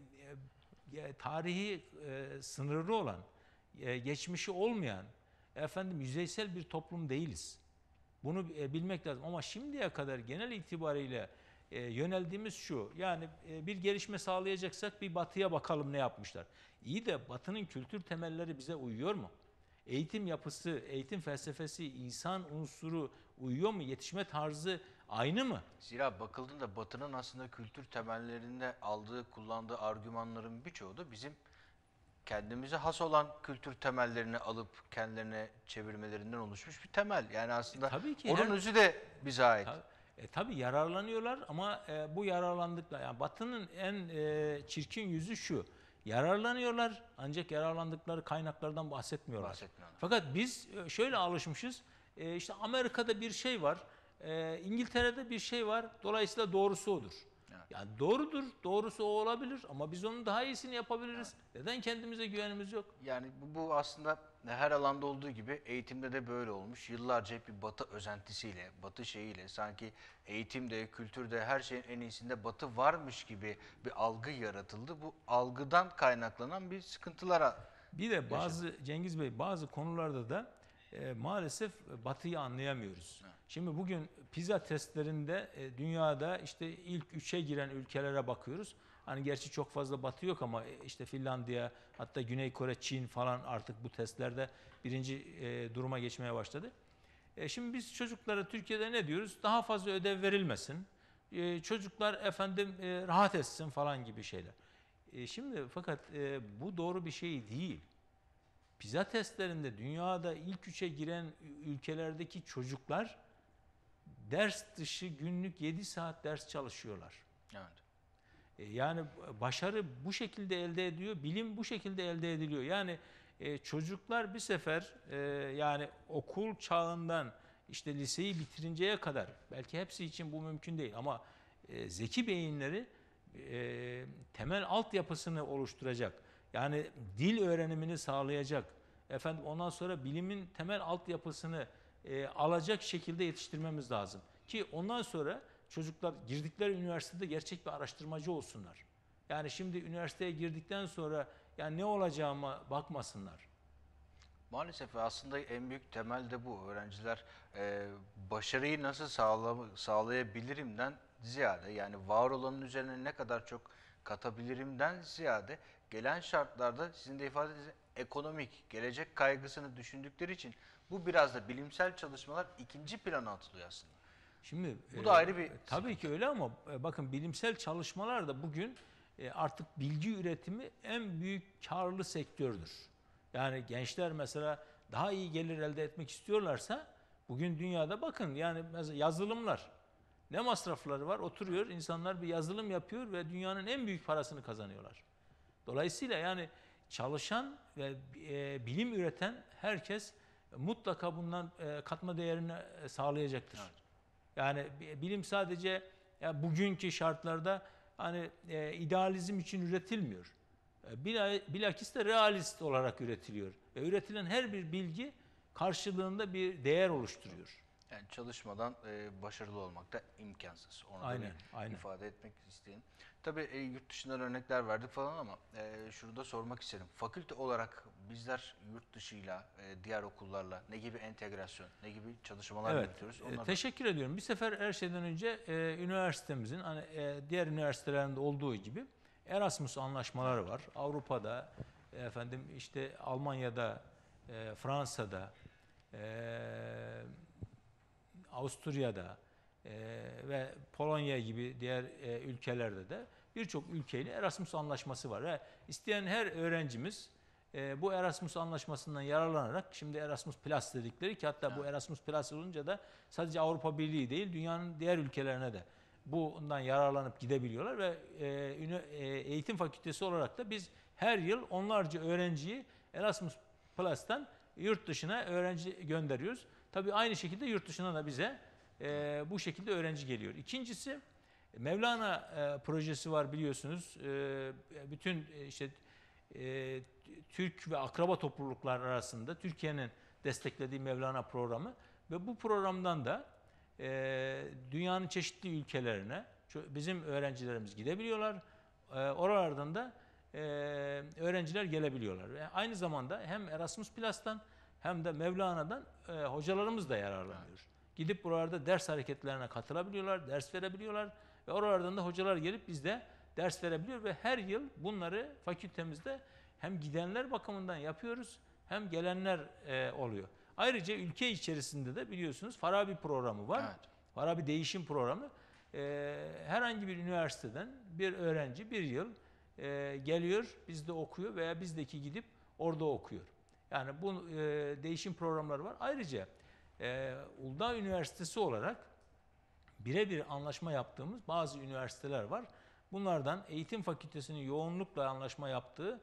tarihi sınırlı olan, geçmişi olmayan, yüzeysel bir toplum değiliz. Bunu bilmek lazım. Ama şimdiye kadar genel itibariyle yöneldiğimiz şu. Yani bir gelişme sağlayacaksak bir Batı'ya bakalım ne yapmışlar. İyi de Batı'nın kültür temelleri bize uyuyor mu? Eğitim yapısı, eğitim felsefesi, insan unsuru uyuyor mu? Yetişme tarzı aynı mı? Zira bakıldığında Batı'nın aslında kültür temellerinde kullandığı argümanların birçoğu da bizim kendimize has olan kültür temellerini alıp kendilerine çevirmelerinden oluşmuş bir temel. Yani aslında tabii ki onun özü de bize ait. Tabii yararlanıyorlar ama bu yararlandıkları, yani Batı'nın en çirkin yüzü şu. Yararlanıyorlar ancak yararlandıkları kaynaklardan bahsetmiyorlar. Fakat biz şöyle alışmışız. İşte Amerika'da bir şey var, İngiltere'de bir şey var. Dolayısıyla doğrusu odur. Evet. Yani doğrusu o olabilir ama biz onun daha iyisini yapabiliriz. Evet. Neden kendimize güvenimiz yok? Yani bu aslında her alanda olduğu gibi eğitimde de böyle olmuş. Yıllarca hep bir Batı özentisiyle, Batı şeyiyle, sanki eğitimde, kültürde, her şeyin en iyisinde Batı varmış gibi bir algı yaratıldı. Bu algıdan kaynaklanan bir sıkıntılara bir de Cengiz Bey, bazı konularda da maalesef Batı'yı anlayamıyoruz. Evet. Şimdi bugün PISA testlerinde dünyada işte ilk 3'e giren ülkelere bakıyoruz. Hani gerçi çok fazla Batı yok ama işte Finlandiya, hatta Güney Kore, Çin falan artık bu testlerde birinci duruma geçmeye başladı. Şimdi biz çocuklara Türkiye'de ne diyoruz? Daha fazla ödev verilmesin. Çocuklar rahat etsin falan gibi şeyler. Şimdi fakat bu doğru bir şey değil. PISA testlerinde dünyada ilk 3'e giren ülkelerdeki çocuklar ders dışı günlük 7 saat ders çalışıyorlar. Evet. Yani başarı bu şekilde elde ediyor, bilim bu şekilde elde ediliyor. Yani çocuklar bir sefer yani okul çağından işte liseyi bitirinceye kadar, belki hepsi için bu mümkün değil ama zeki beyinleri temel altyapısını oluşturacak. Yani dil öğrenimini sağlayacak. Ondan sonra bilimin temel altyapısını alacak şekilde yetiştirmemiz lazım. Ki ondan sonra çocuklar girdikleri üniversitede gerçek bir araştırmacı olsunlar. Yani şimdi üniversiteye girdikten sonra yani ne olacağıma bakmasınlar. Maalesef aslında en büyük temel de bu. Öğrenciler başarıyı nasıl sağlayabilirimden ziyade, yani var olanın üzerine ne kadar çok katabilirimden ziyade, gelen şartlarda sizin de ifade ettiğiniz ekonomik, gelecek kaygısını düşündükleri için bu biraz da bilimsel çalışmalar ikinci plana atılıyor aslında. Şimdi Bu da ayrı bir tabii ki öyle ama bakın bilimsel çalışmalar da bugün artık bilgi üretimi en büyük karlı sektördür. Yani gençler mesela daha iyi gelir elde etmek istiyorlarsa bugün dünyada bakın yani mesela yazılımlar ne masrafları var? Oturuyor insanlar bir yazılım yapıyor ve dünyanın en büyük parasını kazanıyorlar. Dolayısıyla yani çalışan ve bilim üreten herkes mutlaka bundan katma değerini sağlayacaktır. Evet. Yani bilim sadece ya bugünkü şartlarda hani idealizm için üretilmiyor. Bilakis de realist olarak üretiliyor. Ve üretilen her bir bilgi karşılığında bir değer oluşturuyor. Yani çalışmadan başarılı olmak da imkansız. Onu da bir ifade etmek istedim. Tabii yurt dışından örnekler verdik falan ama şunu da sormak isterim. Fakülte olarak bizler yurt dışıyla, diğer okullarla ne gibi entegrasyon, ne gibi çalışmalar yürütüyoruz? Teşekkür ediyorum. Bir sefer her şeyden önce üniversitemizin hani diğer üniversitelerinde olduğu gibi Erasmus anlaşmaları var. Avrupa'da, işte Almanya'da, Fransa'da, Avusturya'da ve Polonya gibi diğer ülkelerde de birçok ülkeyle Erasmus anlaşması var. Ve isteyen her öğrencimiz bu Erasmus anlaşmasından yararlanarak şimdi Erasmus Plus dedikleri ki hatta bu Erasmus Plus olunca da sadece Avrupa Birliği değil dünyanın diğer ülkelerine de bundan yararlanıp gidebiliyorlar ve eğitim fakültesi olarak da biz her yıl onlarca öğrenciyi Erasmus Plus'tan yurt dışına öğrenci gönderiyoruz. Tabii aynı şekilde yurt dışına da bize bu şekilde öğrenci geliyor. İkincisi Mevlana projesi var biliyorsunuz. Bütün işte Türk ve akraba topluluklar arasında Türkiye'nin desteklediği Mevlana programı ve bu programdan da dünyanın çeşitli ülkelerine bizim öğrencilerimiz gidebiliyorlar. Oralardan da öğrenciler gelebiliyorlar. Ve aynı zamanda hem Erasmus Plus'tan hem de Mevlana'dan hocalarımız da yararlanıyor. Gidip buralarda ders hareketlerine katılabiliyorlar, ders verebiliyorlar ve oralardan da hocalar gelip bizde ders verebiliyor ve her yıl bunları fakültemizde hem gidenler bakımından yapıyoruz hem gelenler oluyor. Ayrıca ülke içerisinde de biliyorsunuz Farabi programı var. Evet. Farabi değişim programı. Herhangi bir üniversiteden bir öğrenci bir yıl geliyor, bizde okuyor veya bizdeki gidip orada okuyor. Yani bu değişim programları var. Ayrıca Uludağ Üniversitesi olarak birebir anlaşma yaptığımız bazı üniversiteler var. Bunlardan Eğitim Fakültesi'nin yoğunlukla anlaşma yaptığı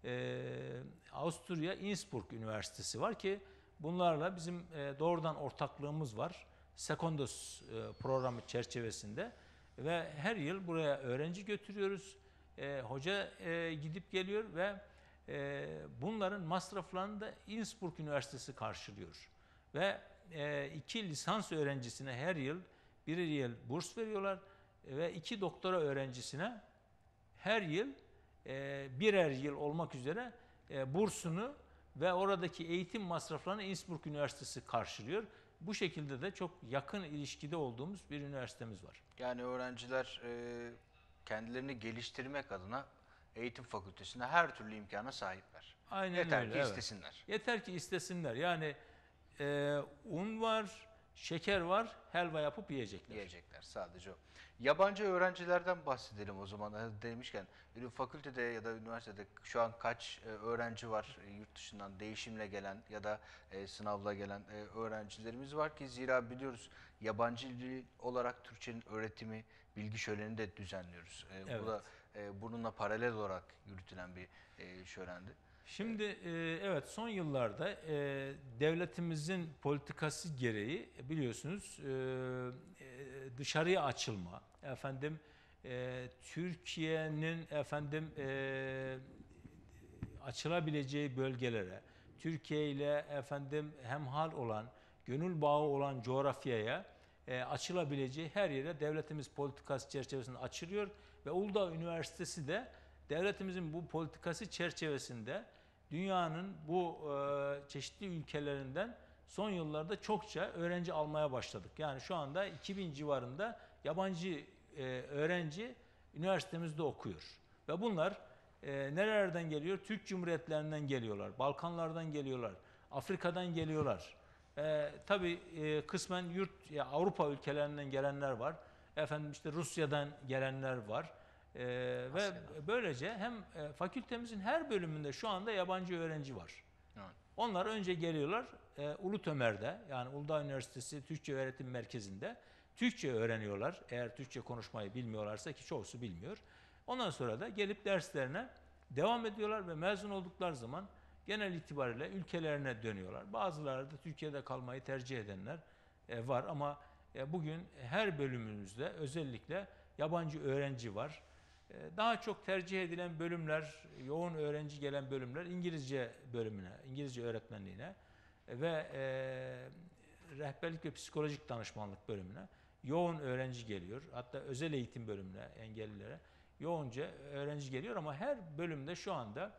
Avusturya Innsbruck Üniversitesi var ki bunlarla bizim doğrudan ortaklığımız var. Secondos programı çerçevesinde ve her yıl buraya öğrenci götürüyoruz. Hoca gidip geliyor ve bunların masraflarını da Innsbruck Üniversitesi karşılıyor. Ve 2 lisans öğrencisine her yıl 1 yıl burs veriyorlar ve 2 doktora öğrencisine her yıl birer yıl olmak üzere bursunu ve oradaki eğitim masraflarını Innsbruck Üniversitesi karşılıyor. Bu şekilde de çok yakın ilişkide olduğumuz bir üniversitemiz var. Yani öğrenciler kendilerini geliştirmek adına eğitim fakültesinde her türlü imkana sahipler. Aynen Yeter öyle, ki evet. istesinler. Yeter ki istesinler. Yani un var, şeker var, helva yapıp yiyecekler. Yiyecekler sadece o. Yabancı öğrencilerden bahsedelim o zaman. Demişken fakültede ya da üniversitede şu an kaç öğrenci var yurt dışından değişimle gelen ya da sınavla gelen öğrencilerimiz var ki zira biliyoruz yabancı dil olarak Türkçenin öğretimi, bilgi şöleni de düzenliyoruz. Evet. Bu da bununla paralel olarak yürütülen bir şölendi. Şimdi evet son yıllarda devletimizin politikası gereği biliyorsunuz dışarıya açılma, Türkiye'nin açılabileceği bölgelere, Türkiye ile hemhal olan gönül bağı olan coğrafyaya açılabileceği her yere devletimiz politikası çerçevesinde açılıyor ve Uludağ Üniversitesi de devletimizin bu politikası çerçevesinde dünyanın bu çeşitli ülkelerinden son yıllarda çokça öğrenci almaya başladık. Yani şu anda 2000 civarında yabancı öğrenci üniversitemizde okuyor. Ve bunlar nerelerden geliyor? Türk Cumhuriyetlerinden geliyorlar, Balkanlardan geliyorlar, Afrika'dan geliyorlar. Tabii kısmen Avrupa ülkelerinden gelenler var. Efendim işte Rusya'dan gelenler var. Ve böylece hem fakültemizin her bölümünde şu anda yabancı öğrenci var. Evet. Onlar önce geliyorlar Ulutömer'de, yani Uludağ Üniversitesi Türkçe Öğretim Merkezi'nde Türkçe öğreniyorlar. Eğer Türkçe konuşmayı bilmiyorlarsa, ki çoğusu bilmiyor. Ondan sonra da gelip derslerine devam ediyorlar ve mezun oldukları zaman genel itibariyle ülkelerine dönüyorlar. Bazıları da Türkiye'de kalmayı tercih edenler var ama bugün her bölümümüzde özellikle yabancı öğrenci var. Daha çok tercih edilen bölümler, yoğun öğrenci gelen bölümler İngilizce bölümüne, İngilizce öğretmenliğine ve rehberlik ve psikolojik danışmanlık bölümüne yoğun öğrenci geliyor. Hatta özel eğitim bölümüne, engellilere yoğunca öğrenci geliyor ama her bölümde şu anda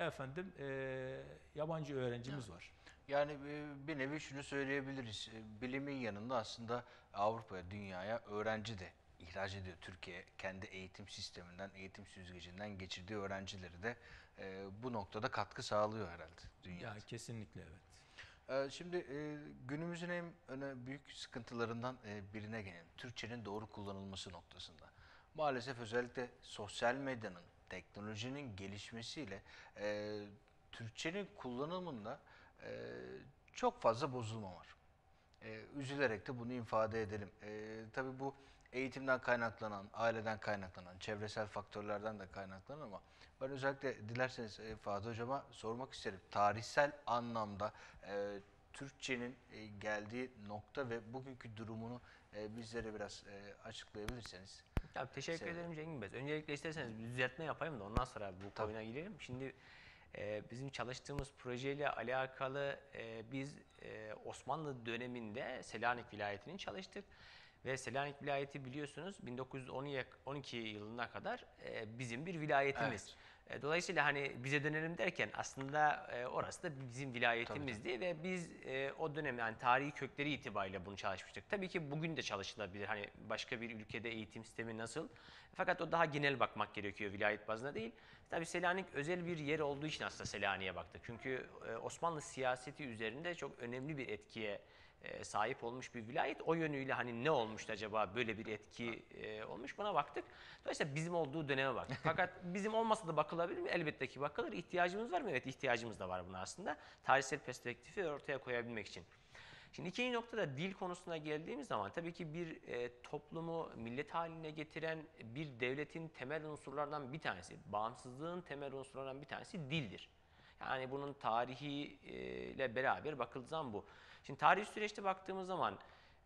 yabancı öğrencimiz var. Yani bir nevi şunu söyleyebiliriz. Bilimin yanında aslında Avrupa'ya, dünyaya öğrenci de ihraç ediyor. Türkiye kendi eğitim sisteminden, eğitim süzgecinden geçirdiği öğrencileri de bu noktada katkı sağlıyor herhalde dünyada. Ya kesinlikle evet. Şimdi günümüzün en büyük sıkıntılarından birine gelelim. Türkçenin doğru kullanılması noktasında. Maalesef özellikle sosyal medyanın, teknolojinin gelişmesiyle Türkçenin kullanımında çok fazla bozulma var. Üzülerek de bunu ifade edelim. Tabii bu eğitimden kaynaklanan, aileden kaynaklanan, çevresel faktörlerden de kaynaklanan ama ben özellikle dilerseniz Fatih Hocam'a sormak isterim. Tarihsel anlamda Türkçenin geldiği nokta ve bugünkü durumunu bizlere biraz açıklayabilirseniz. Tabii, teşekkür ederim Cengiz Bey. Öncelikle isterseniz bir düzeltme yapayım da ondan sonra bu konuya girelim. Şimdi bizim çalıştığımız projeyle alakalı biz Osmanlı döneminde Selanik vilayetinin çalıştık. Ve Selanik vilayeti biliyorsunuz 1912 yılına kadar bizim bir vilayetimiz. Evet. Dolayısıyla hani bize dönelim derken aslında orası da bizim vilayetimizdi. Tabii. Ve biz o dönem, yani tarihi kökleri itibariyle bunu çalışmıştık. Tabii ki bugün de çalışılabilir. Hani başka bir ülkede eğitim sistemi nasıl? Fakat o daha genel bakmak gerekiyor, vilayet bazında değil. Tabii Selanik özel bir yer olduğu için aslında Selanik'e baktık. Çünkü Osmanlı siyaseti üzerinde çok önemli bir etkiye sahip olmuş bir vilayet. O yönüyle hani ne olmuştu acaba, böyle bir etki olmuş, buna baktık. Dolayısıyla bizim olduğu döneme baktık. Fakat bizim olmasa da bakılabilir mi? Elbette ki bakılır. İhtiyacımız var mı? Evet, ihtiyacımız da var buna aslında. Tarihsel perspektifi ortaya koyabilmek için. Şimdi ikinci noktada dil konusuna geldiğimiz zaman tabii ki bir toplumu millet haline getiren bir devletin temel unsurlardan bir tanesi, bağımsızlığın temel unsurlarından bir tanesi dildir. Yani bunun tarihiyle beraber bakıldığı zaman bu. Şimdi tarihi süreçte baktığımız zaman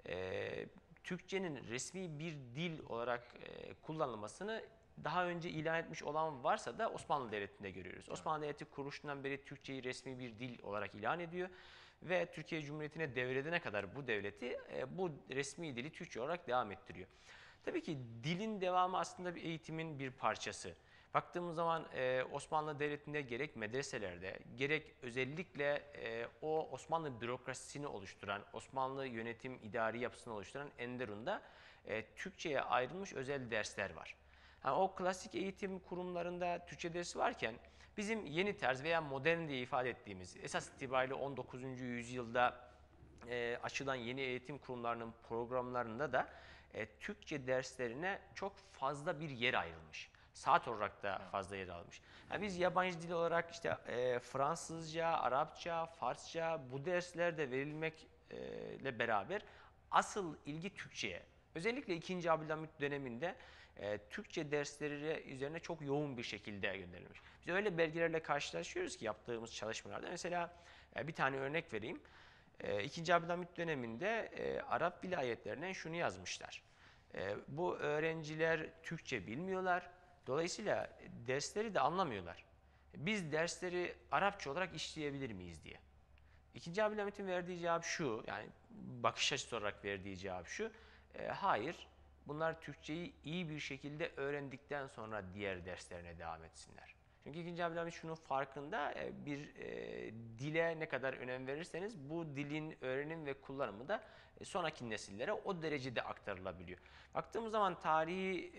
Türkçenin resmi bir dil olarak kullanılmasını daha önce ilan etmiş olan varsa da Osmanlı Devleti'nde görüyoruz. Evet. Osmanlı Devleti kuruluşundan beri Türkçeyi resmi bir dil olarak ilan ediyor ve Türkiye Cumhuriyeti'ne devredene kadar bu devleti bu resmi dili Türkçe olarak devam ettiriyor. Tabii ki dilin devamı aslında bir eğitimin bir parçası. Baktığımız zaman Osmanlı Devleti'nde gerek medreselerde, gerek özellikle o Osmanlı bürokrasisini oluşturan, Osmanlı yönetim idari yapısını oluşturan Enderun'da Türkçe'ye ayrılmış özel dersler var. Yani o klasik eğitim kurumlarında Türkçe dersi varken bizim yeni tarz veya modern diye ifade ettiğimiz, esas itibariyle 19. yüzyılda açılan yeni eğitim kurumlarının programlarında da Türkçe derslerine çok fazla bir yer ayrılmış. Saat olarak da fazla yer almış. Yani biz yabancı dil olarak işte Fransızca, Arapça, Farsça bu derslerde verilmekle beraber asıl ilgi Türkçe'ye. Özellikle 2. Abdülhamit döneminde Türkçe dersleri üzerine çok yoğun bir şekilde gönderilmiş. Biz öyle belgelerle karşılaşıyoruz ki yaptığımız çalışmalarda. Mesela bir tane örnek vereyim. 2. Abdülhamit döneminde Arap vilayetlerine şunu yazmışlar. Bu öğrenciler Türkçe bilmiyorlar. Dolayısıyla dersleri de anlamıyorlar. Biz dersleri Arapça olarak işleyebilir miyiz diye. 2. Abdülhamit'in verdiği cevap şu, yani bakış açısı olarak verdiği cevap şu: hayır, bunlar Türkçeyi iyi bir şekilde öğrendikten sonra diğer derslerine devam etsinler. Çünkü 2. Abdülhamit şunun farkında, bir dile ne kadar önem verirseniz bu dilin öğrenim ve kullanımı da sonraki nesillere o derecede aktarılabiliyor. Baktığımız zaman tarihi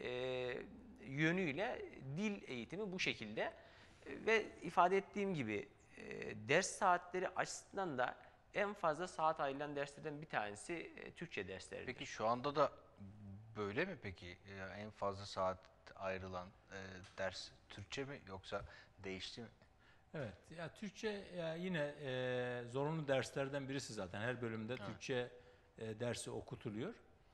yönüyle dil eğitimi bu şekilde ve ifade ettiğim gibi ders saatleri açısından da en fazla saat ayrılan derslerden bir tanesi Türkçe dersleridir. Peki şu anda da böyle mi peki? En fazla saat ayrılan ders Türkçe mi yoksa değişti mi? Evet, ya Türkçe ya yine zorunlu derslerden birisi zaten. Her bölümde Türkçe dersi okutuluyor.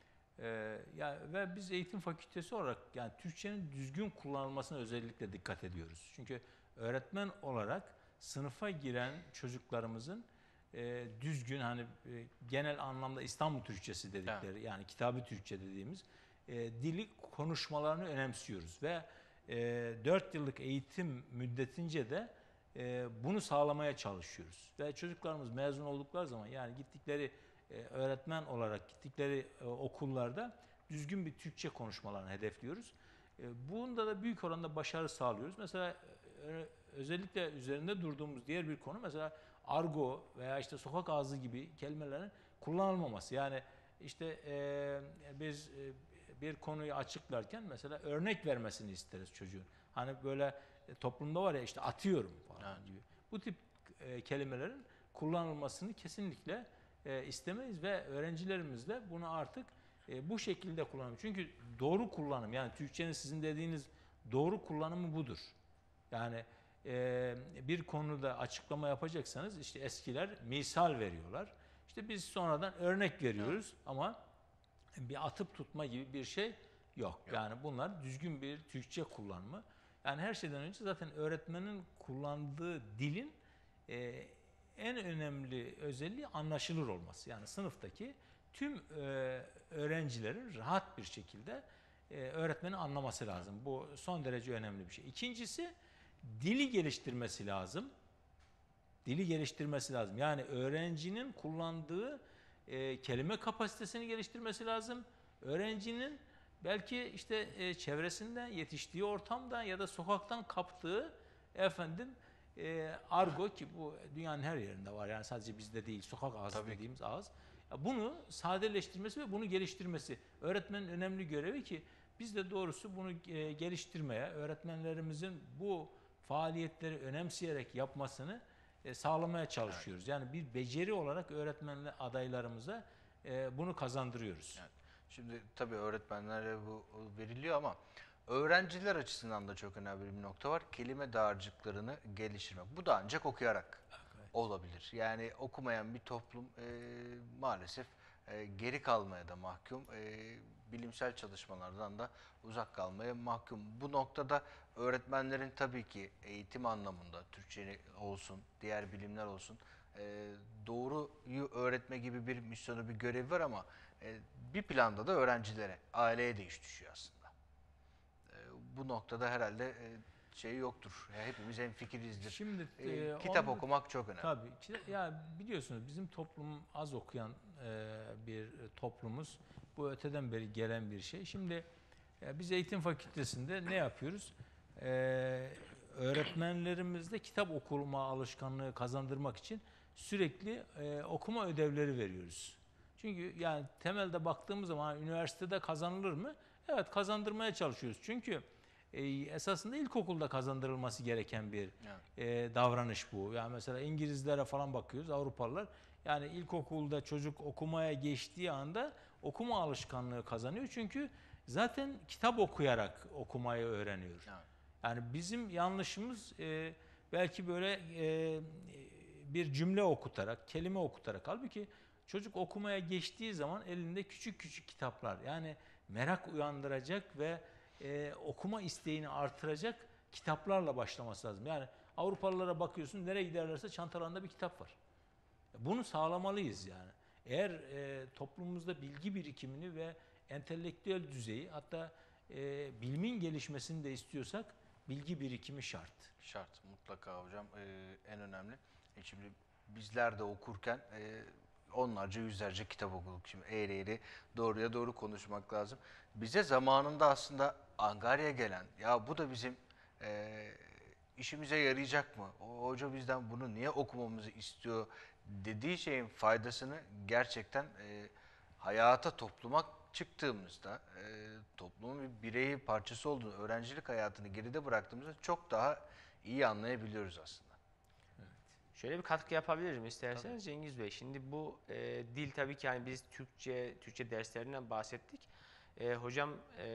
Ya ve biz eğitim fakültesi olarak yani Türkçenin düzgün kullanılmasına özellikle dikkat ediyoruz. Çünkü öğretmen olarak sınıfa giren çocuklarımızın düzgün hani genel anlamda İstanbul Türkçesi dedikleri yani kitabı Türkçe dediğimiz dili konuşmalarını önemsiyoruz ve 4 yıllık eğitim müddetince de bunu sağlamaya çalışıyoruz. Ve çocuklarımız mezun oldukları zaman yani gittikleri öğretmen olarak gittikleri okullarda düzgün bir Türkçe konuşmalarını hedefliyoruz. Bunda da büyük oranda başarı sağlıyoruz. Mesela özellikle üzerinde durduğumuz diğer bir konu mesela argo veya işte sokak ağzı gibi kelimelerin kullanılmaması. Yani işte biz bir konuyu açıklarken mesela örnek vermesini isteriz çocuğun. Hani böyle toplumda var ya işte atıyorum falan gibi. Bu tip kelimelerin kullanılmasını kesinlikle istemeyiz ve öğrencilerimiz de bunu artık bu şekilde kullanıyor. Çünkü doğru kullanım yani Türkçenin sizin dediğiniz doğru kullanımı budur. Yani bir konuda açıklama yapacaksanız işte eskiler misal veriyorlar. İşte biz sonradan örnek veriyoruz ama bir atıp tutma gibi bir şey yok. Yani bunlar düzgün bir Türkçe kullanımı. Yani her şeyden önce zaten öğretmenin kullandığı dilin en önemli özelliği anlaşılır olması. Yani sınıftaki tüm öğrencilerin rahat bir şekilde öğretmeni anlaması lazım. Bu son derece önemli bir şey. İkincisi dili geliştirmesi lazım. Dili geliştirmesi lazım. Yani öğrencinin kullandığı kelime kapasitesini geliştirmesi lazım. Öğrencinin belki işte çevresinden, yetiştiği ortamdan ya da sokaktan kaptığı argo ki bu dünyanın her yerinde var. Yani sadece bizde değil, sokak ağzı dediğimiz ağız. Bunu sadeleştirmesi ve bunu geliştirmesi öğretmenin önemli görevi ki biz de doğrusu bunu geliştirmeye, öğretmenlerimizin bu faaliyetleri önemseyerek yapmasını sağlamaya çalışıyoruz. Yani bir beceri olarak öğretmenle adaylarımıza bunu kazandırıyoruz. Evet. Şimdi tabii öğretmenlere bu veriliyor ama öğrenciler açısından da çok önemli bir nokta var. Kelime dağarcıklarını geliştirmek. Bu da ancak okuyarak olabilir. Yani okumayan bir toplum maalesef geri kalmaya da mahkum. Bilimsel çalışmalardan da uzak kalmaya mahkum. Bu noktada öğretmenlerin tabii ki eğitim anlamında Türkçe olsun, diğer bilimler olsun doğruyu öğretme gibi bir misyonu, bir görevi var ama bir planda da öğrencilere, aileye de iş düşüyor aslında. Bu noktada herhalde şey yoktur. Hepimiz hemfikirizdir. Şimdi kitap okumak çok önemli. Tabii. Ya biliyorsunuz bizim toplum az okuyan bir toplumuz. Bu öteden beri gelen bir şey. Şimdi biz eğitim fakültesinde ne yapıyoruz? Öğretmenlerimizde kitap okuma alışkanlığı kazandırmak için sürekli okuma ödevleri veriyoruz. Çünkü yani temelde baktığımız zaman üniversitede kazanılır mı? Evet, kazandırmaya çalışıyoruz. Çünkü esasında ilkokulda kazandırılması gereken bir davranış bu. Yani mesela İngilizlere falan bakıyoruz, Avrupalılar. Yani ilkokulda çocuk okumaya geçtiği anda okuma alışkanlığı kazanıyor. Çünkü zaten kitap okuyarak okumayı öğreniyor. Yani bizim yanlışımız belki böyle bir cümle okutarak, kelime okutarak. Halbuki çocuk okumaya geçtiği zaman elinde küçük küçük kitaplar. Yani merak uyandıracak ve okuma isteğini artıracak kitaplarla başlaması lazım. Yani Avrupalılara bakıyorsun, nereye giderlerse çantalarında bir kitap var. Bunu sağlamalıyız yani. Eğer toplumumuzda bilgi birikimini ve entelektüel düzeyi, hatta bilimin gelişmesini de istiyorsak bilgi birikimi şart. Şart mutlaka hocam, en önemli. Şimdi bizler de okurken onlarca yüzlerce kitap okuduk. Şimdi eğri doğruya doğru konuşmak lazım. Bize zamanında aslında Angarya gelen, ya bu da bizim işimize yarayacak mı? O hoca bizden bunu niye okumamızı istiyor dediği şeyin faydasını gerçekten hayata, topluma çıktığımızda, toplumun bir bireyi parçası olduğunu, öğrencilik hayatını geride bıraktığımızda çok daha iyi anlayabiliyoruz aslında. Şöyle bir katkı yapabilirim isterseniz Cengiz Bey. Şimdi bu dil tabii ki yani biz Türkçe derslerinden bahsettik. Hocam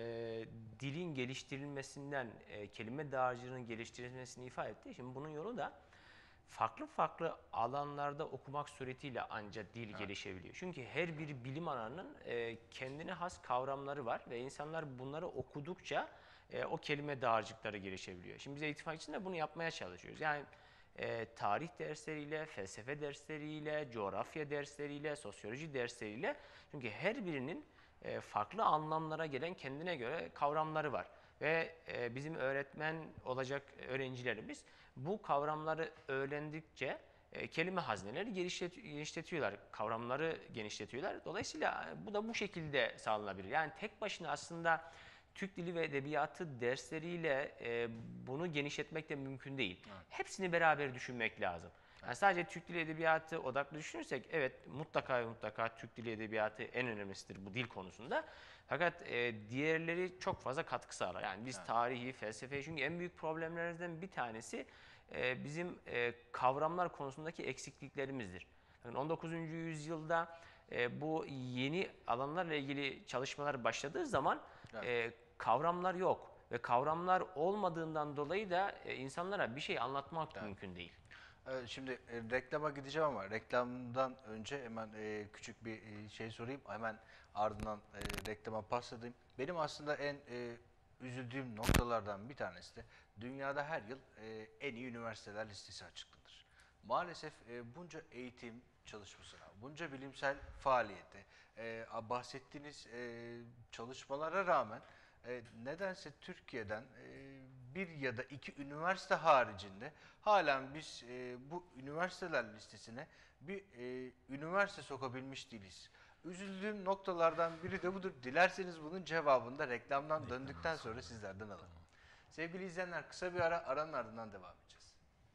dilin geliştirilmesinden kelime dağarcığının geliştirilmesini ifade etti. Şimdi bunun yolu da farklı farklı alanlarda okumak suretiyle ancak dil gelişebiliyor. Çünkü her bir bilim alanının kendine has kavramları var ve insanlar bunları okudukça o kelime dağarcıkları gelişebiliyor. Şimdi biz eğitim fakültesinde bunu yapmaya çalışıyoruz. Yani tarih dersleriyle, felsefe dersleriyle, coğrafya dersleriyle, sosyoloji dersleriyle, çünkü her birinin farklı anlamlara gelen kendine göre kavramları var. Ve bizim öğretmen olacak öğrencilerimiz bu kavramları öğrendikçe kelime hazineleri genişletiyorlar, kavramları genişletiyorlar. Dolayısıyla bu da bu şekilde sağlanabilir. Yani tek başına aslında Türk Dili ve Edebiyatı dersleriyle bunu genişletmek de mümkün değil. Evet. Hepsini beraber düşünmek lazım. Yani sadece Türk Dili Edebiyatı odaklı düşünürsek evet mutlaka ve mutlaka Türk Dili Edebiyatı en önemlisidir bu dil konusunda. Fakat diğerleri çok fazla katkı sağlar. Yani biz tarihi, felsefeyi, çünkü en büyük problemlerimizden bir tanesi bizim kavramlar konusundaki eksikliklerimizdir. Yani 19. yüzyılda bu yeni alanlarla ilgili çalışmalar başladığı zaman kavramlar yok ve kavramlar olmadığından dolayı da insanlara bir şey anlatmak mümkün değil. Şimdi reklama gideceğim ama reklamdan önce hemen küçük bir şey sorayım. Hemen ardından reklama pasladayım. Benim aslında en üzüldüğüm noktalardan bir tanesi de dünyada her yıl en iyi üniversiteler listesi açıklanır. Maalesef bunca eğitim çalışmasına, bunca bilimsel faaliyete, bahsettiğiniz çalışmalara rağmen nedense Türkiye'den bir ya da iki üniversite haricinde halen biz bu üniversiteler listesine bir üniversite sokabilmiş değiliz. Üzüldüğüm noktalardan biri de budur. Dilerseniz bunun cevabını da reklamdan döndükten sonra sizlerden alalım. Sevgili izleyenler, kısa bir aranın ardından devam edeceğiz.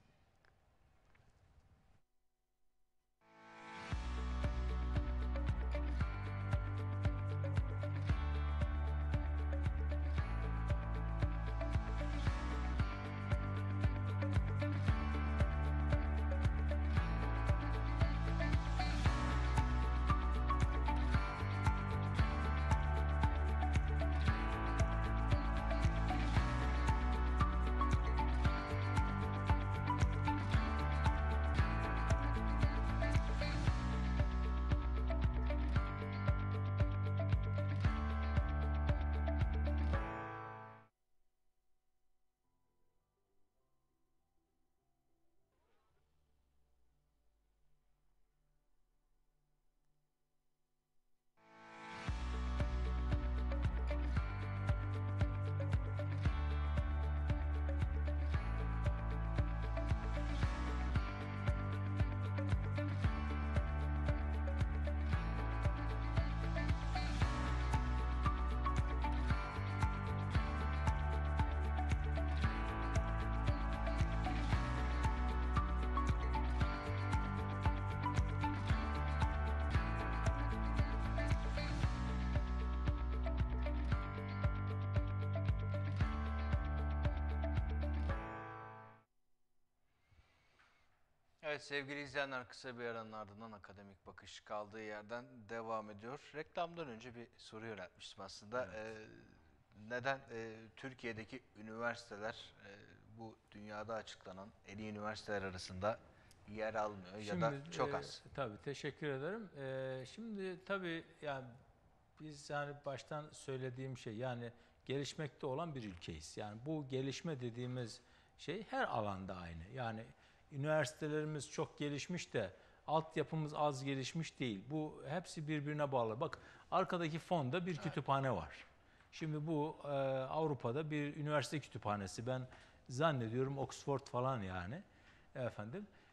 Evet sevgili izleyenler, kısa bir aranın ardından akademik bakış kaldığı yerden devam ediyor. Reklamdan önce bir soru yöneltmiştim aslında. Evet. Neden Türkiye'deki üniversiteler bu dünyada açıklanan en iyi üniversiteler arasında yer almıyor ya da çok az? Tabii teşekkür ederim. Şimdi tabii yani biz yani baştan söylediğim şey, yani gelişmekte olan bir ülkeyiz. Yani bu gelişme dediğimiz şey her alanda aynı. Yani üniversitelerimiz çok gelişmiş de altyapımız az gelişmiş değil. Bu hepsi birbirine bağlı. Bak arkadaki fonda bir kütüphane var. Şimdi bu Avrupa'da bir üniversite kütüphanesi. Ben zannediyorum Oxford falan yani efendim.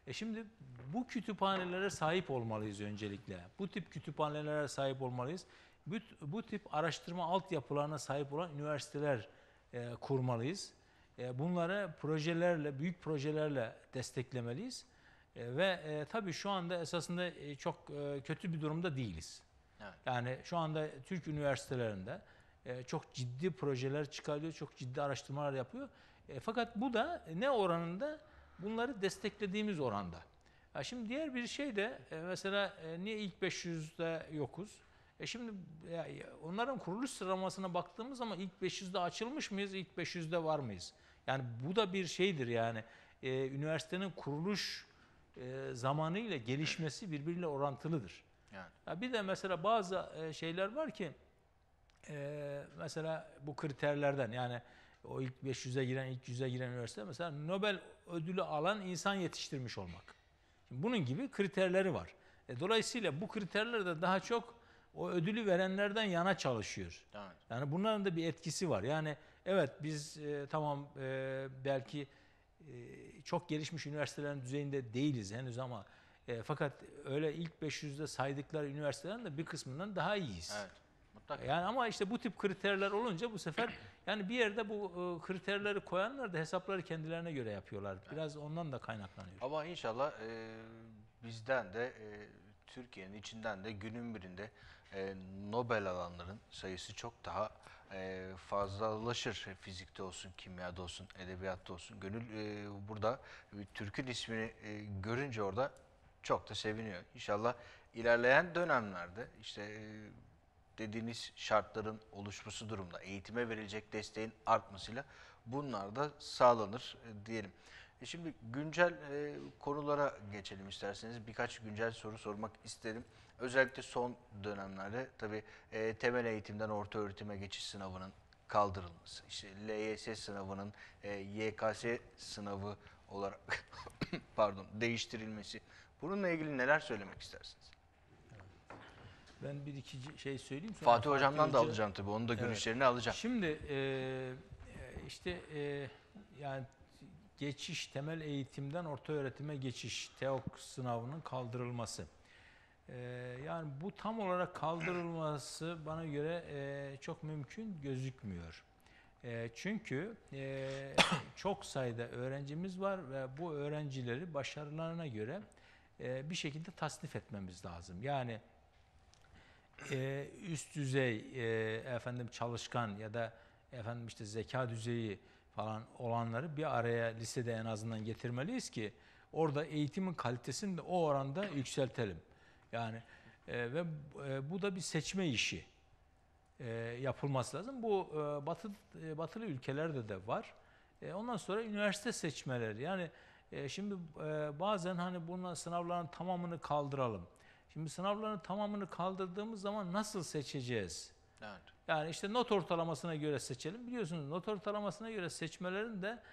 Şimdi bu kütüphanelere sahip olmalıyız öncelikle. Bu tip kütüphanelere sahip olmalıyız. Bu tip araştırma altyapılarına sahip olan üniversiteler kurmalıyız. Bunları projelerle, büyük projelerle desteklemeliyiz. Tabii şu anda esasında çok kötü bir durumda değiliz. Evet. Yani şu anda Türk üniversitelerinde çok ciddi projeler çıkarıyor, çok ciddi araştırmalar yapıyor. Fakat bu da ne oranında? Bunları desteklediğimiz oranda. Şimdi diğer bir şey de mesela niye ilk 500'de yokuz? Şimdi onların kuruluş sıralamasına baktığımız zaman ilk 500'de açılmış mıyız, ilk 500'de var mıyız? Yani bu da bir şeydir yani üniversitenin kuruluş zamanı ile gelişmesi birbiriyle orantılıdır. Yani. Bir de mesela bazı şeyler var ki mesela bu kriterlerden yani o ilk 500'e giren, ilk 100'e giren üniversite mesela Nobel ödülü alan insan yetiştirmiş olmak. Şimdi bunun gibi kriterleri var. Dolayısıyla bu kriterler de daha çok o ödülü verenlerden yana çalışıyor. Evet. Yani bunların da bir etkisi var. Yani evet biz tamam belki çok gelişmiş üniversitelerin düzeyinde değiliz henüz ama fakat öyle ilk 500'de saydıkları üniversitelerin de bir kısmından daha iyiyiz. Evet. Mutlaka. Yani ama işte bu tip kriterler olunca bu sefer yani bir yerde bu kriterleri koyanlar da hesapları kendilerine göre yapıyorlar. Biraz ondan da kaynaklanıyor. Ama inşallah bizden de Türkiye'nin içinden de günün birinde Nobel alanların sayısı çok daha fazlalaşır. Fizikte olsun, kimyada olsun, edebiyatta olsun. Gönül burada Türk'ün ismini görünce orada çok da seviniyor. İnşallah ilerleyen dönemlerde işte dediğiniz şartların oluşması durumda eğitime verilecek desteğin artmasıyla bunlar da sağlanır diyelim. Şimdi güncel konulara geçelim isterseniz. Birkaç güncel soru sormak isterim. Özellikle son dönemlerde tabii temel eğitimden orta öğretime geçiş sınavının kaldırılması, işte LYS sınavının YKS sınavı olarak pardon değiştirilmesi. Bununla ilgili neler söylemek istersiniz? Ben bir iki şey söyleyeyim. Sonra Fatih Hocam'dan da Hoca- alacağım tabii. Onun da Evet. görüşlerini alacağım. Şimdi işte yani geçiş, temel eğitimden orta öğretime geçiş, TEOK sınavının kaldırılması. Yani bu tam olarak kaldırılması bana göre çok mümkün gözükmüyor. Çünkü çok sayıda öğrencimiz var ve bu öğrencileri başarılarına göre bir şekilde tasnif etmemiz lazım. Yani üst düzey efendim çalışkan ya da efendim işte zeka düzeyi falan olanları bir araya lisede en azından getirmeliyiz ki orada eğitimin kalitesini de o oranda yükseltelim. Yani ve bu da bir seçme işi yapılması lazım. Bu batılı ülkelerde de var. Ondan sonra üniversite seçmeleri. Yani şimdi bazen hani bunların sınavların tamamını kaldıralım. Şimdi sınavların tamamını kaldırdığımız zaman nasıl seçeceğiz? Evet. Yani işte not ortalamasına göre seçelim. Biliyorsunuz not ortalamasına göre seçmelerin de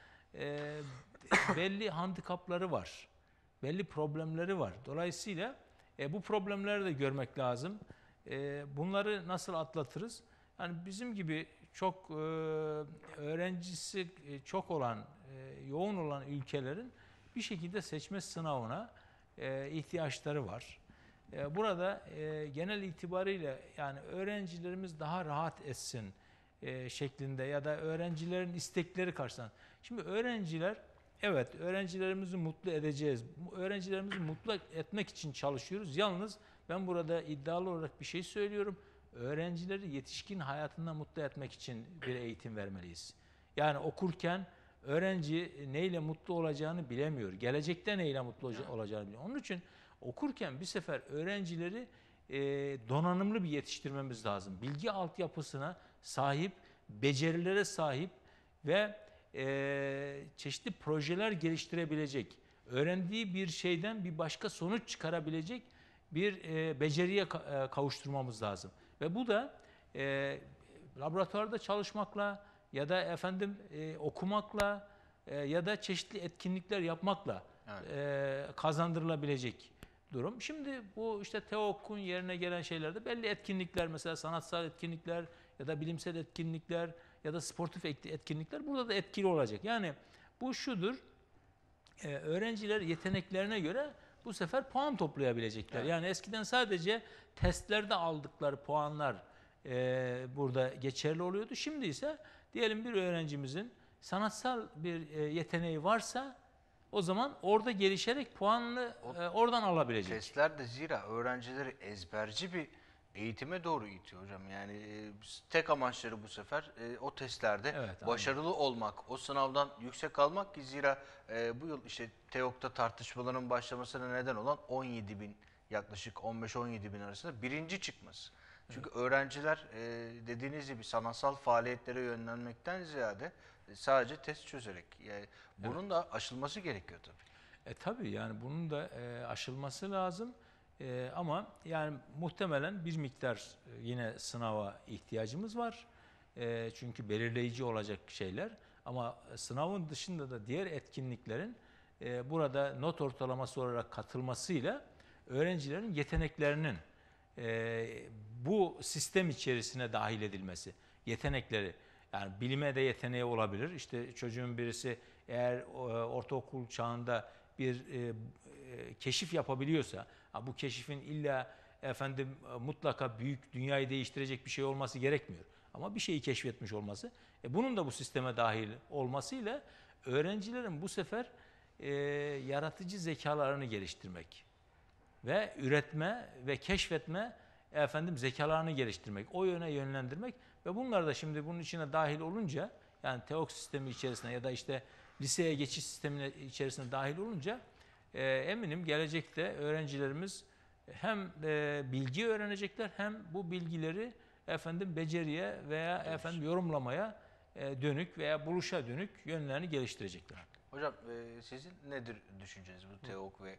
belli handikapları var. Belli problemleri var. Dolayısıyla bu problemleri de görmek lazım. Bunları nasıl atlatırız? Yani bizim gibi çok öğrencisi çok olan, yoğun olan ülkelerin bir şekilde seçme sınavına ihtiyaçları var. Burada genel itibariyle yani öğrencilerimiz daha rahat etsin şeklinde ya da öğrencilerin istekleri karşısında. Şimdi öğrenciler, evet öğrencilerimizi mutlu edeceğiz. Öğrencilerimizi mutlu etmek için çalışıyoruz. Yalnız ben burada iddialı olarak bir şey söylüyorum. Öğrencileri yetişkin hayatında mutlu etmek için bir eğitim vermeliyiz. Yani okurken öğrenci neyle mutlu olacağını bilemiyor. Gelecekte neyle mutlu olacağını bilmiyor. Onun için okurken bir sefer öğrencileri donanımlı bir yetiştirmemiz lazım. Bilgi altyapısına sahip, becerilere sahip ve çeşitli projeler geliştirebilecek, öğrendiği bir şeyden bir başka sonuç çıkarabilecek bir beceriye kavuşturmamız lazım. Ve bu da laboratuvarda çalışmakla ya da efendim okumakla ya da çeşitli etkinlikler yapmakla kazandırılabilecek durum. Şimdi bu işte TEOK'un yerine gelen şeylerde belli etkinlikler, mesela sanatsal etkinlikler ya da bilimsel etkinlikler ya da sportif etkinlikler burada da etkili olacak. Yani bu şudur, öğrenciler yeteneklerine göre bu sefer puan toplayabilecekler. Evet. Yani eskiden sadece testlerde aldıkları puanlar burada geçerli oluyordu. Şimdi ise diyelim bir öğrencimizin sanatsal bir yeteneği varsa o zaman orada gelişerek puanını oradan alabilecek. Testler de zira öğrencileri ezberci bir eğitime doğru itiyor hocam. Yani tek amaçları bu sefer o testlerde Evet, başarılı olmak, o sınavdan yüksek almak ki zira bu yıl işte TEOG'da tartışmaların başlamasına neden olan 17 bin, yaklaşık 15-17 bin arasında birinci çıkması. Çünkü öğrenciler dediğiniz gibi sanatsal faaliyetlere yönlenmekten ziyade sadece test çözerek, yani bunun da aşılması gerekiyor tabii. Tabii yani bunun da aşılması lazım. Ama yani muhtemelen bir miktar yine sınava ihtiyacımız var. Çünkü belirleyici olacak şeyler. Ama sınavın dışında da diğer etkinliklerin burada not ortalaması olarak katılmasıyla öğrencilerin yeteneklerinin bu sistem içerisine dahil edilmesi. Yetenekleri, yani bilime de yeteneği olabilir. İşte çocuğun birisi eğer ortaokul çağında bir keşif yapabiliyorsa, bu keşifin illa mutlaka büyük, dünyayı değiştirecek bir şey olması gerekmiyor. Ama bir şeyi keşfetmiş olması, bunun da bu sisteme dahil olmasıyla öğrencilerin bu sefer yaratıcı zekalarını geliştirmek ve üretme ve keşfetme zekalarını geliştirmek, o yöne yönlendirmek ve bunlar da şimdi bunun içine dahil olunca, yani TEOG sistemi içerisine ya da işte liseye geçiş sistemine içerisine dahil olunca eminim gelecekte öğrencilerimiz hem bilgi öğrenecekler hem bu bilgileri beceriye veya yorumlamaya dönük veya buluşa dönük yönlerini geliştirecekler. Hocam sizin nedir düşünceniz bu TEOG ve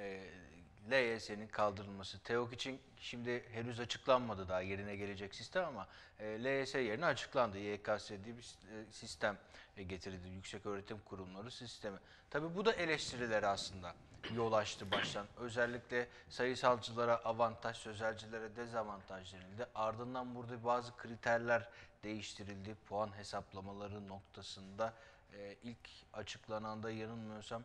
LYS'nin kaldırılması? TEOG için şimdi henüz açıklanmadı daha yerine gelecek sistem ama LYS yerine açıklandı. YKS diye bir sistem getirildi. Yükseköğretim Kurumları sistemi. Tabii bu da eleştirilere aslında yol açtı baştan. Özellikle sayısalcılara avantaj, sözelcilere dezavantaj denildi. Ardından burada bazı kriterler değiştirildi. Puan hesaplamaları noktasında ilk açıklananda yanılmıyorsam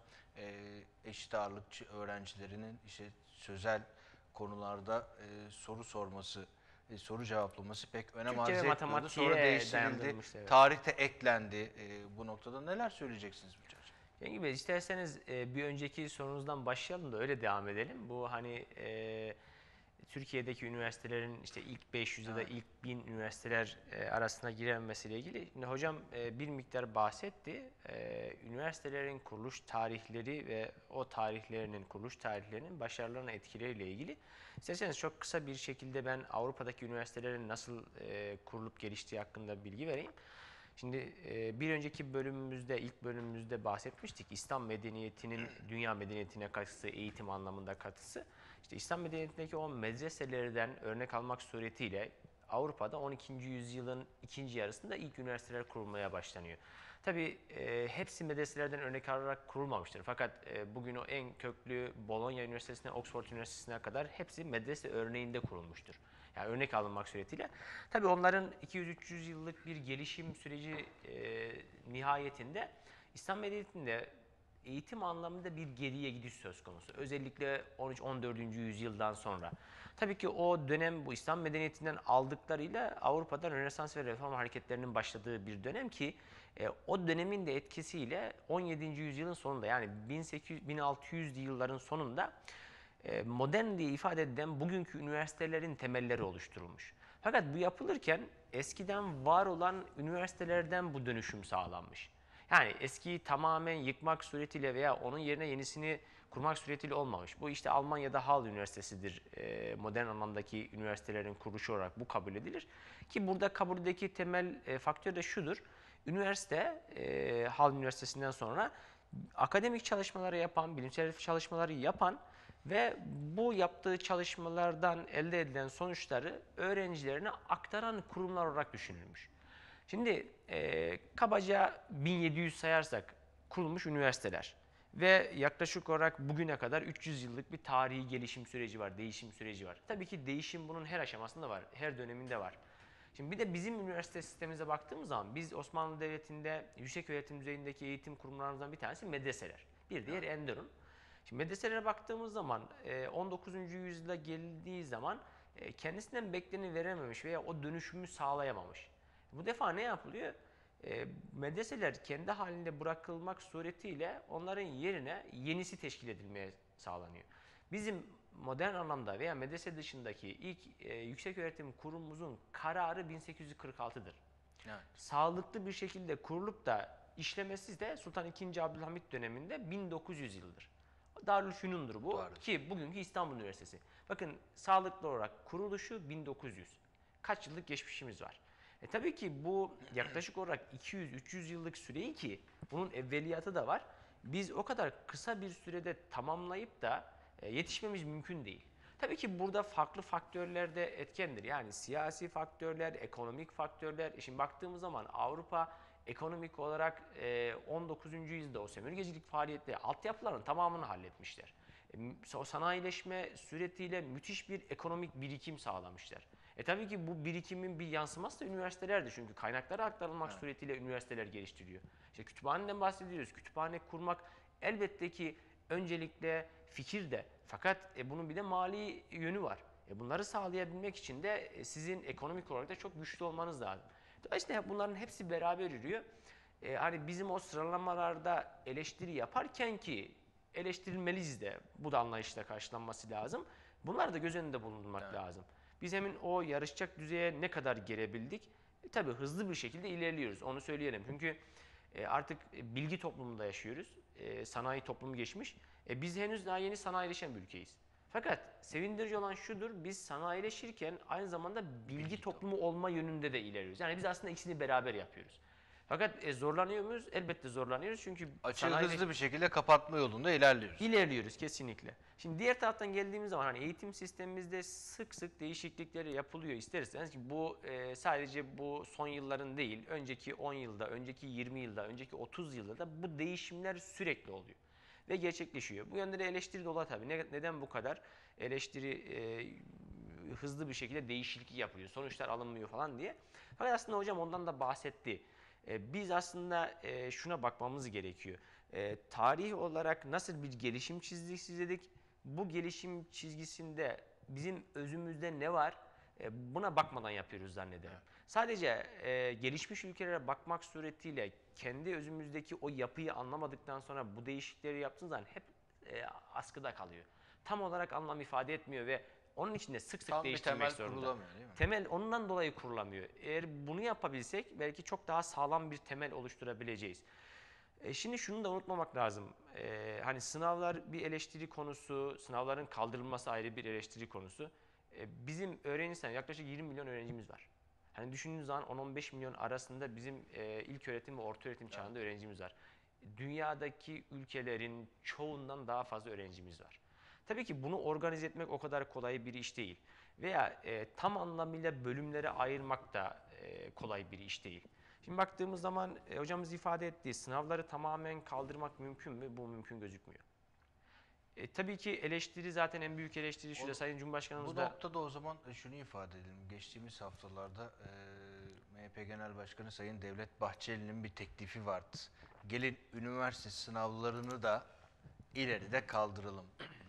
eşit ağırlıkçı öğrencilerinin işte sözel konularda soru sorması, soru cevaplaması pek önem arz Türkçe ve etmiyordu. Sonra matematiğe değiştirildi. dayandırılmıştı, evet. Tarihte eklendi. Bu noktada neler söyleyeceksiniz bu çerçevede? Cengiz Bey, isterseniz bir önceki sorunuzdan başlayalım da öyle devam edelim. Bu hani Türkiye'deki üniversitelerin işte ilk 500 ya da ilk 1000 üniversiteler arasına girilmesiyle ilgili. Şimdi hocam bir miktar bahsetti. Üniversitelerin kuruluş tarihleri ve o kuruluş tarihlerinin başarılarına etkileriyle ilgili. İsterseniz çok kısa bir şekilde ben Avrupa'daki üniversitelerin nasıl kurulup geliştiği hakkında bilgi vereyim. Şimdi bir önceki bölümümüzde, ilk bölümümüzde bahsetmiştik. İslam medeniyetinin dünya medeniyetine katkısı, eğitim anlamında katkısı. İşte İslam medeniyetindeki o medreselerden örnek almak suretiyle Avrupa'da 12. yüzyılın ikinci yarısında ilk üniversiteler kurulmaya başlanıyor. Tabii hepsi medreselerden örnek alarak kurulmamıştır. Fakat bugün o en köklü Bologna Üniversitesi'ne, Oxford Üniversitesi'ne kadar hepsi medrese örneğinde kurulmuştur. Yani örnek alınmak suretiyle. Tabii onların 200-300 yıllık bir gelişim süreci nihayetinde İslam medeniyetinde eğitim anlamında bir geriye gidiş söz konusu. Özellikle 13-14. yüzyıldan sonra. Tabii ki o dönem bu İslam medeniyetinden aldıklarıyla Avrupa'da Rönesans ve Reform hareketlerinin başladığı bir dönem ki o dönemin de etkisiyle 17. yüzyılın sonunda yani 1600'lü yılların sonunda modern diye ifade edilen bugünkü üniversitelerin temelleri oluşturulmuş. Fakat bu yapılırken eskiden var olan üniversitelerden bu dönüşüm sağlanmış. Yani eskiyi tamamen yıkmak suretiyle veya onun yerine yenisini kurmak suretiyle olmamış. Bu işte Almanya'da Halle Üniversitesi'dir. Modern anlamdaki üniversitelerin kuruluşu olarak bu kabul edilir. Ki burada kabuldeki temel faktör de şudur. Üniversite, Halle Üniversitesi'nden sonra akademik çalışmaları yapan, bilimsel çalışmaları yapan ve bu yaptığı çalışmalardan elde edilen sonuçları öğrencilerine aktaran kurumlar olarak düşünülmüş. Şimdi kabaca 1700 sayarsak kurulmuş üniversiteler ve yaklaşık olarak bugüne kadar 300 yıllık bir tarihi gelişim süreci var, değişim süreci var. Tabii ki değişim bunun her aşamasında var, her döneminde var. Şimdi bir de bizim üniversite sistemimize baktığımız zaman biz Osmanlı Devleti'nde yüksek öğretim düzeyindeki eğitim kurumlarımızdan bir tanesi medreseler. Bir diğer Enderun. Şimdi medreselere baktığımız zaman 19. yüzyıla geldiği zaman kendisinden bekleneni verememiş veya o dönüşümü sağlayamamış. Bu defa ne yapılıyor? Medreseler kendi halinde bırakılmak suretiyle onların yerine yenisi teşkil edilmeye sağlanıyor. Bizim modern anlamda veya medrese dışındaki ilk yükseköğretim kurumumuzun kararı 1846'dır. Evet. Sağlıklı bir şekilde kurulup da işlemesi de Sultan II. Abdülhamit döneminde 1900 yılıdır. Darülfünun'dur bu Doğru. ki bugünkü İstanbul Üniversitesi. Bakın sağlıklı olarak kuruluşu 1900. Kaç yıllık geçmişimiz var. Tabii ki bu yaklaşık olarak 200-300 yıllık süreyi ki bunun evveliyatı da var. Biz o kadar kısa bir sürede tamamlayıp da yetişmemiz mümkün değil. Tabii ki burada farklı faktörler de etkendir. Yani siyasi faktörler, ekonomik faktörler. Şimdi baktığımız zaman Avrupa ekonomik olarak 19. yüzyılda o sömürgecilik faaliyetleri altyapıların tamamını halletmişler. O sanayileşme suretiyle müthiş bir ekonomik birikim sağlamışlar. Tabii ki bu birikimin bir yansıması da üniversitelerdir. Çünkü kaynaklara aktarılmak suretiyle üniversiteler geliştiriyor. İşte kütüphaneden bahsediyoruz. Kütüphane kurmak elbette ki öncelikle fikir de. Fakat bunun bir de mali yönü var. Bunları sağlayabilmek için de sizin ekonomik olarak da çok güçlü olmanız lazım. Dolayısıyla bunların hepsi beraber yürüyor. Hani bizim o sıralamalarda eleştiri yaparken ki eleştirilmeliyiz de bu da anlayışla karşılanması lazım. Bunlar da göz önünde bulundurmak lazım. Biz hemen o yarışacak düzeye ne kadar gelebildik? Tabii hızlı bir şekilde ilerliyoruz. Onu söyleyelim. Çünkü artık bilgi toplumunda yaşıyoruz. Sanayi toplumu geçmiş. Biz henüz daha yeni sanayileşen bir ülkeyiz. Fakat sevindirici olan şudur, biz sanayileşirken aynı zamanda bilgi toplumu olma yönünde de ilerliyoruz. Yani biz aslında ikisini beraber yapıyoruz. Fakat zorlanıyor muyuz? Elbette zorlanıyoruz çünkü Açığı hızlı bir şekilde kapatma yolunda ilerliyoruz. İlerliyoruz kesinlikle. Şimdi diğer taraftan geldiğimiz zaman hani eğitim sistemimizde sık sık değişiklikleri yapılıyor isteriz. Ki bu sadece bu son yılların değil, önceki 10 yılda, önceki 20 yılda, önceki 30 yılda da bu değişimler sürekli oluyor ve gerçekleşiyor. Bu yönde de eleştiri dolu tabii. Neden bu kadar eleştiri hızlı bir şekilde değişiklik yapılıyor, sonuçlar alınmıyor falan diye. Fakat aslında hocam ondan da bahsetti. Biz aslında şuna bakmamız gerekiyor. Tarih olarak nasıl bir gelişim çizgisi izledik? Bu gelişim çizgisinde bizim özümüzde ne var? Buna bakmadan yapıyoruz zannederim. Evet. Sadece gelişmiş ülkelere bakmak suretiyle kendi özümüzdeki o yapıyı anlamadıktan sonra bu değişiklikleri yaptığınız zaman hep askıda kalıyor. Tam olarak anlam ifade etmiyor ve onun için de sık sık değiştirmek zorunda. Tam bir temel kurulamıyor değil mi? Temel ondan dolayı kurulamıyor. Eğer bunu yapabilsek belki çok daha sağlam bir temel oluşturabileceğiz. Şimdi şunu da unutmamak lazım. Hani sınavlar bir eleştiri konusu, sınavların kaldırılması ayrı bir eleştiri konusu. Bizim öğrenci sayımız yaklaşık 20 milyon öğrencimiz var. Hani düşündüğünüz zaman 10-15 milyon arasında bizim ilk öğretim ve orta öğretim çağında öğrencimiz var. Dünyadaki ülkelerin çoğundan daha fazla öğrencimiz var. Tabii ki bunu organize etmek o kadar kolay bir iş değil. Veya tam anlamıyla bölümlere ayırmak da kolay bir iş değil. Şimdi baktığımız zaman hocamız ifade ettiği sınavları tamamen kaldırmak mümkün mü? Bu mümkün gözükmüyor. Tabii ki eleştiri zaten en büyük eleştiri şurada Sayın Cumhurbaşkanımız bu da... Bu noktada o zaman şunu ifade edelim. Geçtiğimiz haftalarda MHP Genel Başkanı Sayın Devlet Bahçeli'nin bir teklifi vardı. Gelin üniversite sınavlarını da ileride kaldıralım.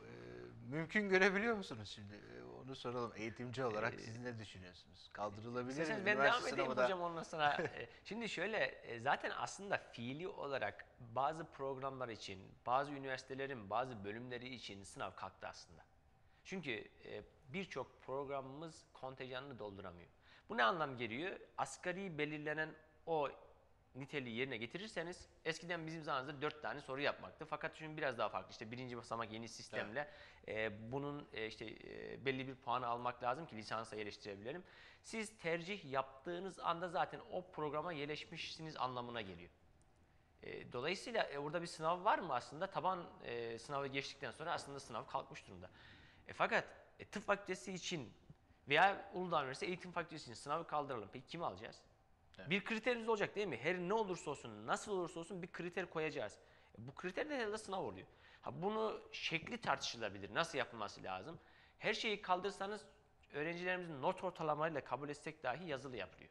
Mümkün görebiliyor musunuz şimdi? Onu soralım. Eğitimci olarak siz ne düşünüyorsunuz? Kaldırılabilir mi? Ben devam edeyim hocam ondan sonra. Şimdi şöyle zaten aslında fiili olarak bazı programlar için, bazı üniversitelerin bazı bölümleri için sınav kalktı aslında. Çünkü birçok programımız kontenjanını dolduramıyor. Bu ne anlam geliyor? Asgari belirlenen o niteliği yerine getirirseniz eskiden bizim zamanımızda 4 tane soru yapmaktı. Fakat şimdi biraz daha farklı. İşte birinci basamak yeni sistemle bunun belli bir puanı almak lazım ki lisansa yerleştirebilelim. Siz tercih yaptığınız anda zaten o programa yerleşmişsiniz anlamına geliyor. Dolayısıyla orada bir sınav var mı aslında? Taban sınavı geçtikten sonra aslında sınav kalkmış durumda. Fakat tıp fakültesi için veya Uludağ Üniversitesi Eğitim Fakültesi için sınavı kaldıralım. Peki kimi alacağız? Evet. Bir kriterimiz olacak değil mi? Her ne olursa olsun, nasıl olursa olsun bir kriter koyacağız. Bu kriter de herhalde sınav oluyor. Bunu şekli tartışılabilir. Nasıl yapılması lazım? Her şeyi kaldırsanız öğrencilerimizin not ortalamalarıyla kabul etsek dahi yazılı yapılıyor.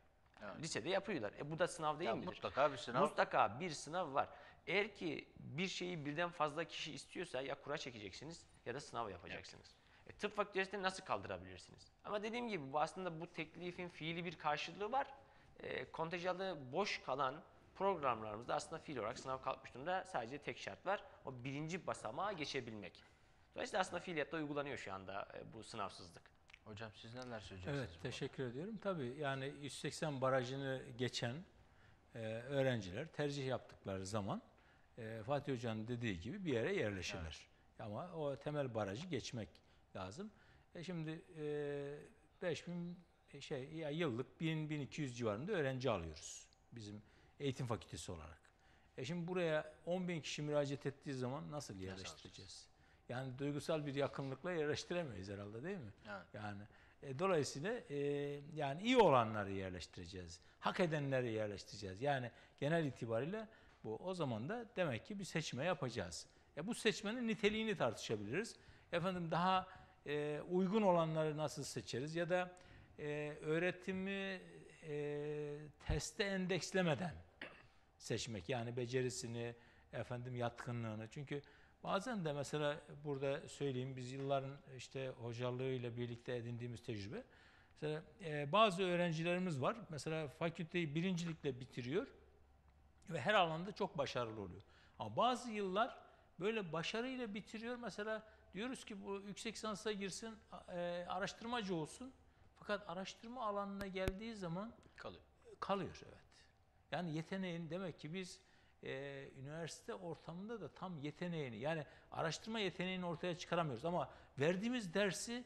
Evet. Lisede yapıyorlar. Bu da sınav değil Ya midir? mutlaka bir sınav. Mutlaka bir sınav var. Eğer ki bir şeyi birden fazla kişi istiyorsa ya kura çekeceksiniz ya da sınav yapacaksınız. Tıp fakültesini nasıl kaldırabilirsiniz? Ama dediğim gibi bu aslında bu teklifin fiili bir karşılığı var. Kontenjanlı boş kalan programlarımızda aslında fiil olarak sınav kalkmış durumda. Sadece tek şart var. O birinci basamağa geçebilmek. Dolayısıyla aslında fiiliyatta uygulanıyor şu anda bu sınavsızlık. Hocam siz neler söyleyeceksiniz? Evet, teşekkür ediyorum. Tabii yani 180 barajını geçen öğrenciler tercih yaptıkları zaman Fatih Hoca'nın dediği gibi bir yere yerleşirler. Ama o temel barajı geçmek lazım. Şimdi 5000 ya yıllık 1000-1200 civarında öğrenci alıyoruz bizim eğitim fakültesi olarak. Şimdi buraya 10.000 kişi müracaat ettiği zaman nasıl yerleştireceğiz? Yani duygusal bir yakınlıkla yerleştiremeyiz herhalde, değil mi? Evet. Yani dolayısıyla yani iyi olanları yerleştireceğiz. Hak edenleri yerleştireceğiz. Yani genel itibariyle bu, o zaman da demek ki bir seçme yapacağız. Bu seçmenin niteliğini tartışabiliriz. Efendim daha uygun olanları nasıl seçeriz ya da öğretimi teste endekslemeden seçmek, yani becerisini, efendim yatkınlığını. Çünkü bazen de mesela burada söyleyeyim, biz yılların işte hocalığıyla birlikte edindiğimiz tecrübe. Mesela bazı öğrencilerimiz var. Mesela fakülteyi birincilikle bitiriyor ve her alanda çok başarılı oluyor. Ama bazı yıllar böyle başarıyla bitiriyor. Mesela diyoruz ki bu yüksek lisansa girsin, araştırmacı olsun. Fakat araştırma alanına geldiği zaman kalıyor, evet. Yani yeteneğin, demek ki biz üniversite ortamında da tam yeteneğini, yani araştırma yeteneğini ortaya çıkaramıyoruz ama verdiğimiz dersi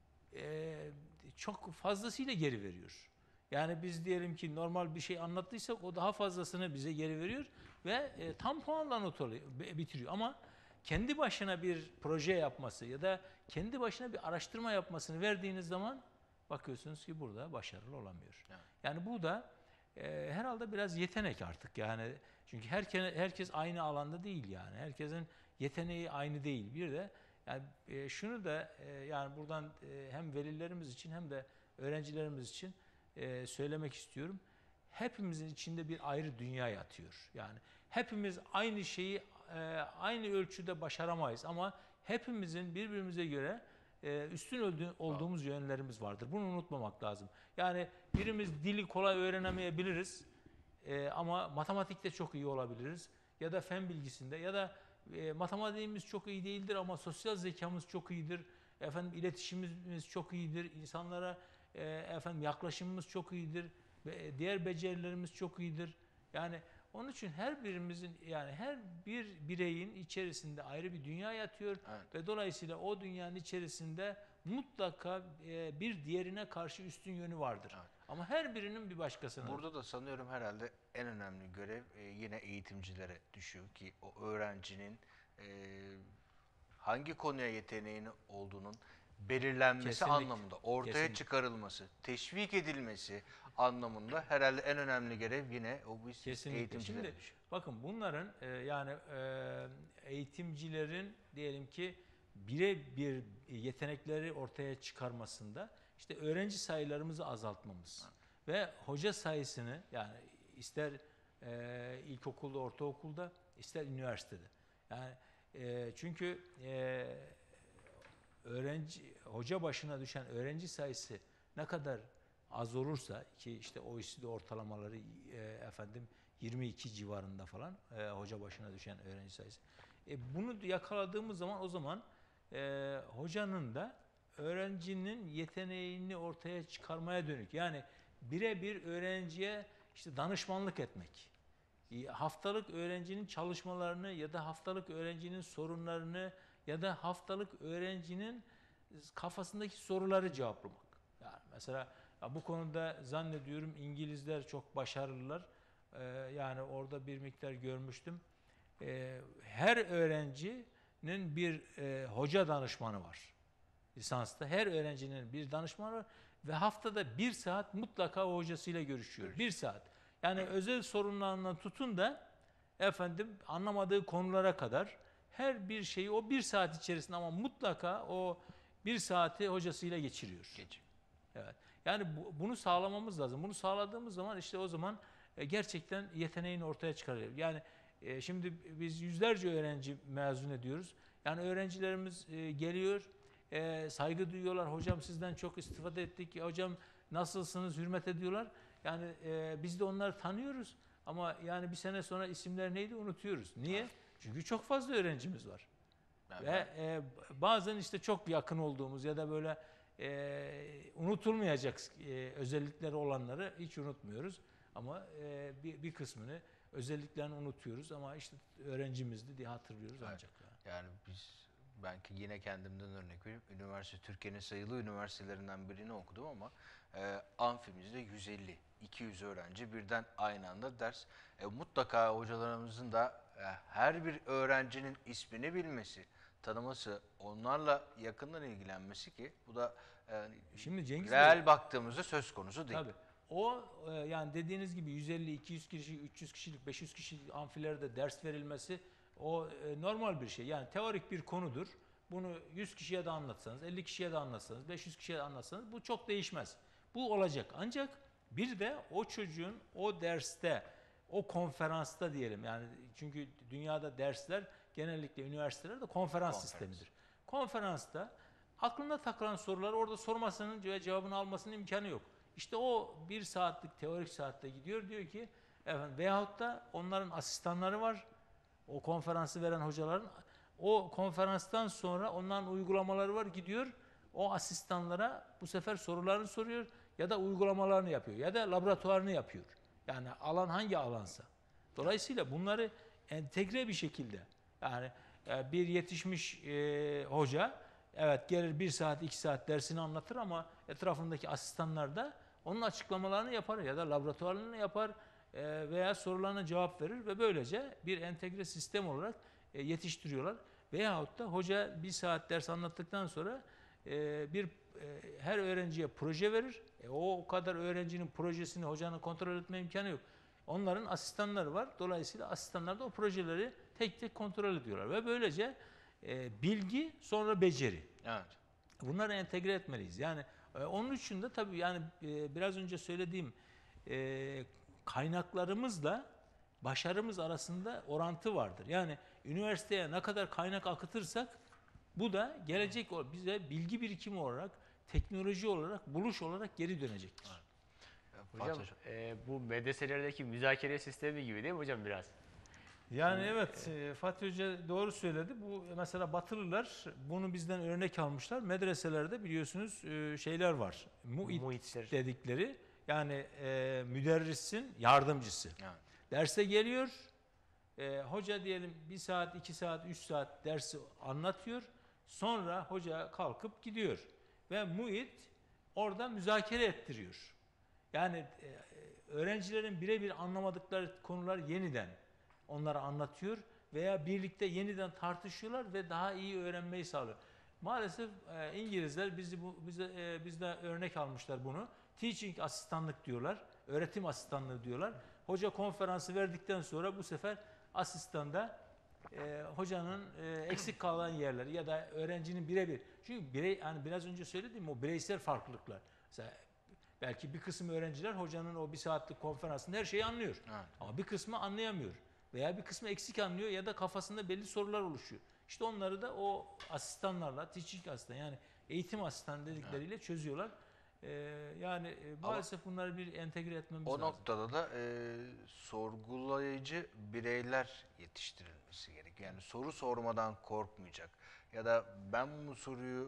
çok fazlasıyla geri veriyor. Yani biz diyelim ki normal bir şey anlattıysak o daha fazlasını bize geri veriyor ve tam puanla not bitiriyor. Ama kendi başına bir proje yapması ya da kendi başına bir araştırma yapmasını verdiğiniz zaman bakıyorsunuz ki burada başarılı olamıyor. Evet. Yani bu da herhalde biraz yetenek artık, yani çünkü herkes aynı alanda değil, yani herkesin yeteneği aynı değil. Bir de yani şunu da yani buradan hem velilerimiz için hem de öğrencilerimiz için söylemek istiyorum. Hepimizin içinde bir ayrı dünya yatıyor. Yani hepimiz aynı şeyi aynı ölçüde başaramayız ama hepimizin birbirimize göre üstün olduğumuz yönlerimiz vardır. Bunu unutmamak lazım. Yani birimiz dili kolay öğrenemeyebiliriz ama matematikte çok iyi olabiliriz. Ya da fen bilgisinde ya da matematiğimiz çok iyi değildir ama sosyal zekamız çok iyidir. Efendim iletişimimiz çok iyidir. İnsanlara efendim yaklaşımımız çok iyidir. Diğer becerilerimiz çok iyidir. Yani onun için her birimizin, yani her bir bireyin içerisinde ayrı bir dünya yatıyor. Evet. Ve dolayısıyla o dünyanın içerisinde mutlaka bir diğerine karşı üstün yönü vardır. Evet. Ama her birinin bir başkasına. Burada da sanıyorum herhalde en önemli görev yine eğitimcilere düşüyor ki o öğrencinin hangi konuya yeteneğinin olduğunun belirlenmesi Kesinlikle. anlamında, ortaya Kesinlikle. çıkarılması, teşvik edilmesi anlamında herhalde en önemli görev yine o biz Kesinlikle. eğitimcilere Şimdi düşüyor. bakın bunların yani eğitimcilerin diyelim ki birebir yetenekleri ortaya çıkarmasında işte öğrenci sayılarımızı azaltmamız ve hoca sayısını, yani ister ilkokulda, ortaokulda, ister üniversitede. Yani çünkü hoca başına düşen öğrenci sayısı ne kadar az olursa, ki işte OECD ortalamaları efendim 22 civarında falan hoca başına düşen öğrenci sayısı. Bunu yakaladığımız zaman o zaman hocanın da öğrencinin yeteneğini ortaya çıkarmaya dönük, yani birebir öğrenciye işte danışmanlık etmek, haftalık öğrencinin çalışmalarını ya da haftalık öğrencinin sorunlarını ya da haftalık öğrencinin kafasındaki soruları cevaplamak. Yani mesela bu konuda zannediyorum İngilizler çok başarılılar. Yani orada bir miktar görmüştüm. Her öğrencinin bir hoca danışmanı var. Lisansta her öğrencinin bir danışmanı var ve haftada 1 saat mutlaka o hocasıyla görüşüyor. 1 saat. Yani özel sorunlarından tutun da efendim anlamadığı konulara kadar her bir şeyi o 1 saat içerisinde, ama mutlaka o 1 saati hocasıyla geçiriyor. Evet. Yani bunu sağlamamız lazım. Bunu sağladığımız zaman işte o zaman gerçekten yeteneğini ortaya çıkarıyor. Yani şimdi biz yüzlerce öğrenci mezun ediyoruz. Yani öğrencilerimiz geliyor, saygı duyuyorlar. Hocam sizden çok istifade ettik. Hocam nasılsınız? Hürmet ediyorlar. Yani biz de onları tanıyoruz. Ama yani bir sene sonra isimler neydi unutuyoruz. Niye? Çünkü çok fazla öğrencimiz var. Yani Ve bazen işte çok yakın olduğumuz ya da böyle unutulmayacak özellikleri olanları hiç unutmuyoruz. Ama bir kısmını özelliklerini unutuyoruz ama işte öğrencimizdi diye hatırlıyoruz ancak. Yani ben yine kendimden örnek vereyim. Türkiye'nin sayılı üniversitelerinden birini okudum ama amfimizde 150-200 öğrenci birden aynı anda ders. Mutlaka hocalarımızın da her bir öğrencinin ismini bilmesi, tanıması, onlarla yakından ilgilenmesi ki bu da Şimdi Cengiz reel Bey, baktığımızda söz konusu değil. tabii. O yani dediğiniz gibi 150, 200 kişi, 300 kişilik, 500 kişilik amfilerde ders verilmesi o normal bir şey. Yani teorik bir konudur. Bunu 100 kişiye de anlatsanız, 50 kişiye de anlatsanız, 500 kişiye de anlatsanız bu çok değişmez. Bu olacak. Ancak bir de o çocuğun o derste, o konferansta diyelim yani çünkü dünyada dersler genellikle üniversitelerde konferans sistemidir. Konferansta aklına takılan soruları orada sormasının ve cevabını almasının imkanı yok. İşte o bir saatlik teorik saatte gidiyor diyor ki efendim veyahut da onların asistanları var. O konferansı veren hocaların o konferanstan sonra onların uygulamaları var gidiyor. O asistanlara bu sefer sorularını soruyor ya da uygulamalarını yapıyor ya da laboratuvarını yapıyor. Yani alan hangi alansa. Dolayısıyla bunları entegre bir şekilde yani bir yetişmiş hoca evet gelir 1 saat 2 saat dersini anlatır ama etrafındaki asistanlar da onun açıklamalarını yapar ya da laboratuvarlarını yapar veya sorularına cevap verir ve böylece bir entegre sistem olarak yetiştiriyorlar. Veyahut da hoca 1 saat ders anlattıktan sonra her öğrenciye proje verir. O kadar öğrencinin projesini hocanın kontrol etme imkanı yok. Onların asistanları var. Dolayısıyla asistanlar da o projeleri tek tek kontrol ediyorlar ve böylece bilgi sonra beceri. Evet. Bunları entegre etmeliyiz. Yani onun için de tabii yani biraz önce söylediğim kaynaklarımızla başarımız arasında orantı vardır. Yani üniversiteye ne kadar kaynak akıtırsak bu da gelecek bize bilgi birikimi olarak, teknoloji olarak, buluş olarak geri dönecektir. Hocam bu medreselerdeki müzakere sistemi gibi değil mi hocam biraz? Yani evet Fatih Hoca doğru söyledi. Bu mesela Batılılar bunu bizden örnek almışlar. Medreselerde biliyorsunuz şeyler var. Muhitler Dedikleri yani müderrisin yardımcısı. Evet. Derse geliyor. Hoca diyelim 1 saat, 2 saat, 3 saat dersi anlatıyor. Sonra hoca kalkıp gidiyor. Ve muhit orada müzakere ettiriyor. Yani öğrencilerin birebir anlamadıkları konular yeniden onlara anlatıyor veya birlikte yeniden tartışıyorlar ve daha iyi öğrenmeyi sağlıyor. Maalesef İngilizler bizde örnek almışlar bunu. Teaching asistanlık diyorlar, öğretim asistanlığı diyorlar. Hoca konferansı verdikten sonra bu sefer asistan da hocanın eksik kalan yerleri ya da öğrencinin birebir. Çünkü hani biraz önce söylediğim o bireysel farklılıklar. Mesela belki bir kısım öğrenciler hocanın o 1 saatlik konferansında her şeyi anlıyor. Evet. Ama bir kısmı anlayamıyor. Veya bir kısmı eksik anlıyor ya da kafasında belli sorular oluşuyor. İşte onları da o asistanlarla, teaching asistan yani eğitim asistan dedikleriyle çözüyorlar. Maalesef bunları bir entegre etmemiz lazım. O noktada da sorgulayıcı bireyler yetiştirilmesi gerekiyor. Yani soru sormadan korkmayacak. Ya da ben bu soruyu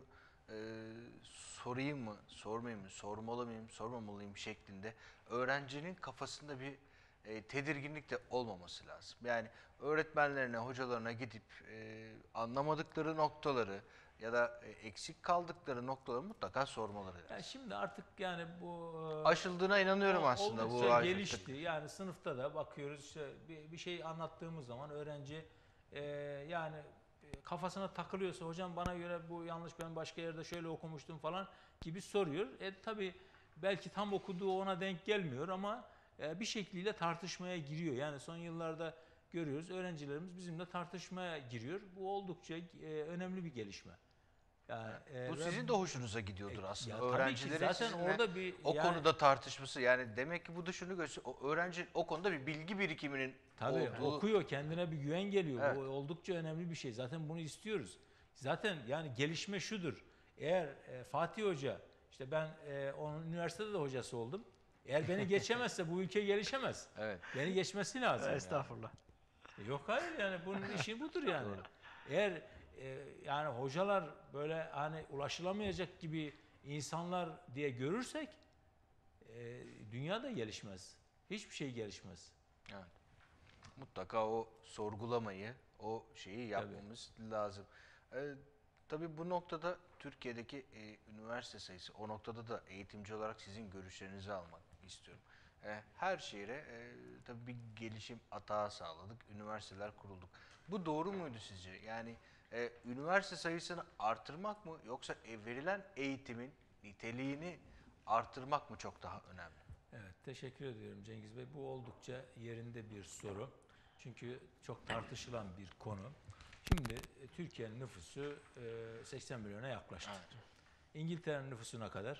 sorayım mı, sormayayım mı, sormalı mıyım, sormamalıyım şeklinde öğrencinin kafasında bir tedirginlik de olmaması lazım. Yani öğretmenlerine, hocalarına gidip anlamadıkları noktaları ya da eksik kaldıkları noktaları mutlaka sormaları lazım. Yani şimdi artık yani bu Aşıldığına inanıyorum aslında bu oldukça aşıklık. gelişti. Yani sınıfta da bakıyoruz işte bir şey anlattığımız zaman öğrenci kafasına takılıyorsa hocam bana göre bu yanlış ben başka yerde şöyle okumuştum falan gibi soruyor. Tabii belki tam okuduğu ona denk gelmiyor ama bir şekliyle tartışmaya giriyor. Yani son yıllarda görüyoruz öğrencilerimiz bizimle tartışmaya giriyor. Bu oldukça önemli bir gelişme. Yani Bu ve sizin de hoşunuza gidiyordur aslında. ya tabii ki Öğrencilerin zaten sizinle orada bir o yani konuda tartışması, yani demek ki bu da şunu gösteriyor. Öğrenci o konuda bir bilgi birikiminin tabii olduğu. okuyor, kendine bir güven geliyor. Evet. Bu oldukça önemli bir şey. Zaten bunu istiyoruz. Zaten yani gelişme şudur. Eğer Fatih Hoca, işte ben onun üniversitede de hocası oldum. Eğer beni geçemezse bu ülke gelişemez. Evet. Beni geçmesi lazım. Yani. Estağfurullah. Yok hayır, yani bunun işi budur yani. Doğru. Eğer yani hocalar böyle hani ulaşılamayacak gibi insanlar diye görürsek dünya da gelişmez. Hiçbir şey gelişmez. Evet. Mutlaka o sorgulamayı, o şeyi yapmamız lazım. Tabii bu noktada Türkiye'deki üniversite sayısı, o noktada da eğitimci olarak sizin görüşlerinizi almak istiyorum. Her şehre tabii bir gelişim atağı sağladık, üniversiteler kurulduk. Bu doğru muydu sizce? Yani üniversite sayısını artırmak mı, yoksa verilen eğitimin niteliğini artırmak mı çok daha önemli? Evet, teşekkür ediyorum Cengiz Bey. Bu oldukça yerinde bir soru. Çünkü çok tartışılan bir konu. Şimdi Türkiye'nin nüfusu 80 milyona yaklaştı. Evet. İngiltere'nin nüfusuna kadar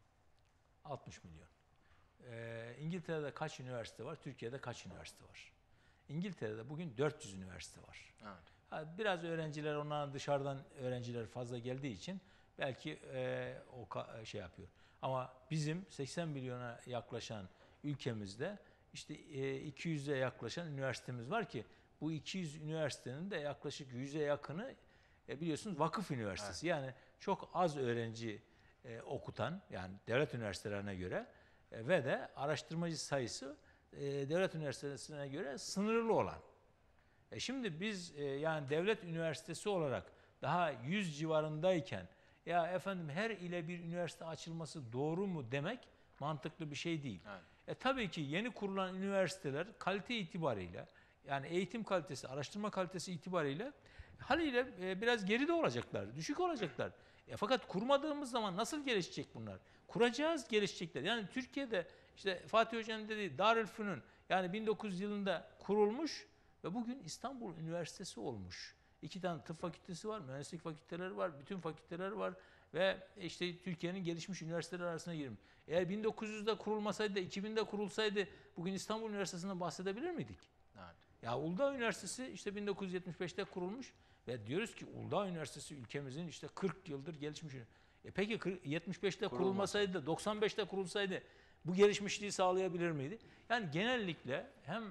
60 milyon. İngiltere'de kaç üniversite var? Türkiye'de kaç üniversite var? İngiltere'de bugün 400 üniversite var. Evet. Biraz öğrenciler, onların dışarıdan öğrenciler fazla geldiği için belki şey yapıyor. Ama bizim 80 milyona yaklaşan ülkemizde işte 200'e yaklaşan üniversitemiz var ki bu 200 üniversitenin de yaklaşık 100'e yakını biliyorsunuz vakıf üniversitesi. Evet. Yani çok az öğrenci okutan, yani devlet üniversitelerine göre ve de araştırmacı sayısı devlet üniversitelerine göre sınırlı olan. Şimdi biz yani devlet üniversitesi olarak daha 100 civarındayken ya efendim her ile bir üniversite açılması doğru mu demek mantıklı bir şey değil. Evet. Tabii ki yeni kurulan üniversiteler kalite itibariyle, yani eğitim kalitesi, araştırma kalitesi itibariyle haliyle biraz geride olacaklar, düşük olacaklar. Fakat kurmadığımız zaman nasıl gelişecek bunlar? Kuracağız, gelişecekler. Yani Türkiye'de işte Fatih Hoca'nın dediği Darülfünun, yani 1900 yılında kurulmuş ve bugün İstanbul Üniversitesi olmuş. 2 tane tıp fakültesi var, mühendislik fakülteleri var, bütün fakülteler var ve işte Türkiye'nin gelişmiş üniversiteler arasına girmiş. Eğer 1900'de kurulmasaydı, 2000'de kurulsaydı bugün İstanbul Üniversitesi'nden bahsedebilir miydik? Evet. Ya Uludağ Üniversitesi işte 1975'te kurulmuş ve diyoruz ki Uludağ Üniversitesi ülkemizin işte 40 yıldır gelişmiş. Peki 75'te kurulmasaydı, 95'te kurulsaydı bu gelişmişliği sağlayabilir miydi? Yani genellikle hem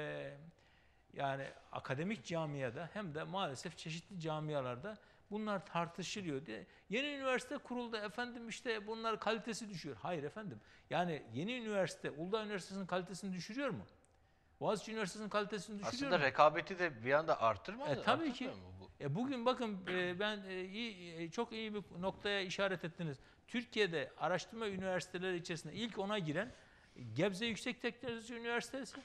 yani akademik camiada hem de maalesef çeşitli camialarda bunlar tartışılıyor diye. Yeni üniversite kuruldu efendim, işte bunlar kalitesi düşüyor. Hayır efendim. Yani yeni üniversite Uludağ Üniversitesi'nin kalitesini düşürüyor mu? Boğaziçi Üniversitesi'nin kalitesini düşürüyor Aslında mu? rekabeti de bir anda arttırmadı. Tabii ki. Bu? Bugün bakın ben çok iyi bir noktaya işaret ettiniz. Türkiye'de araştırma üniversiteleri içerisinde ilk 10'a giren Gebze Yüksek Teknoloji Üniversitesi.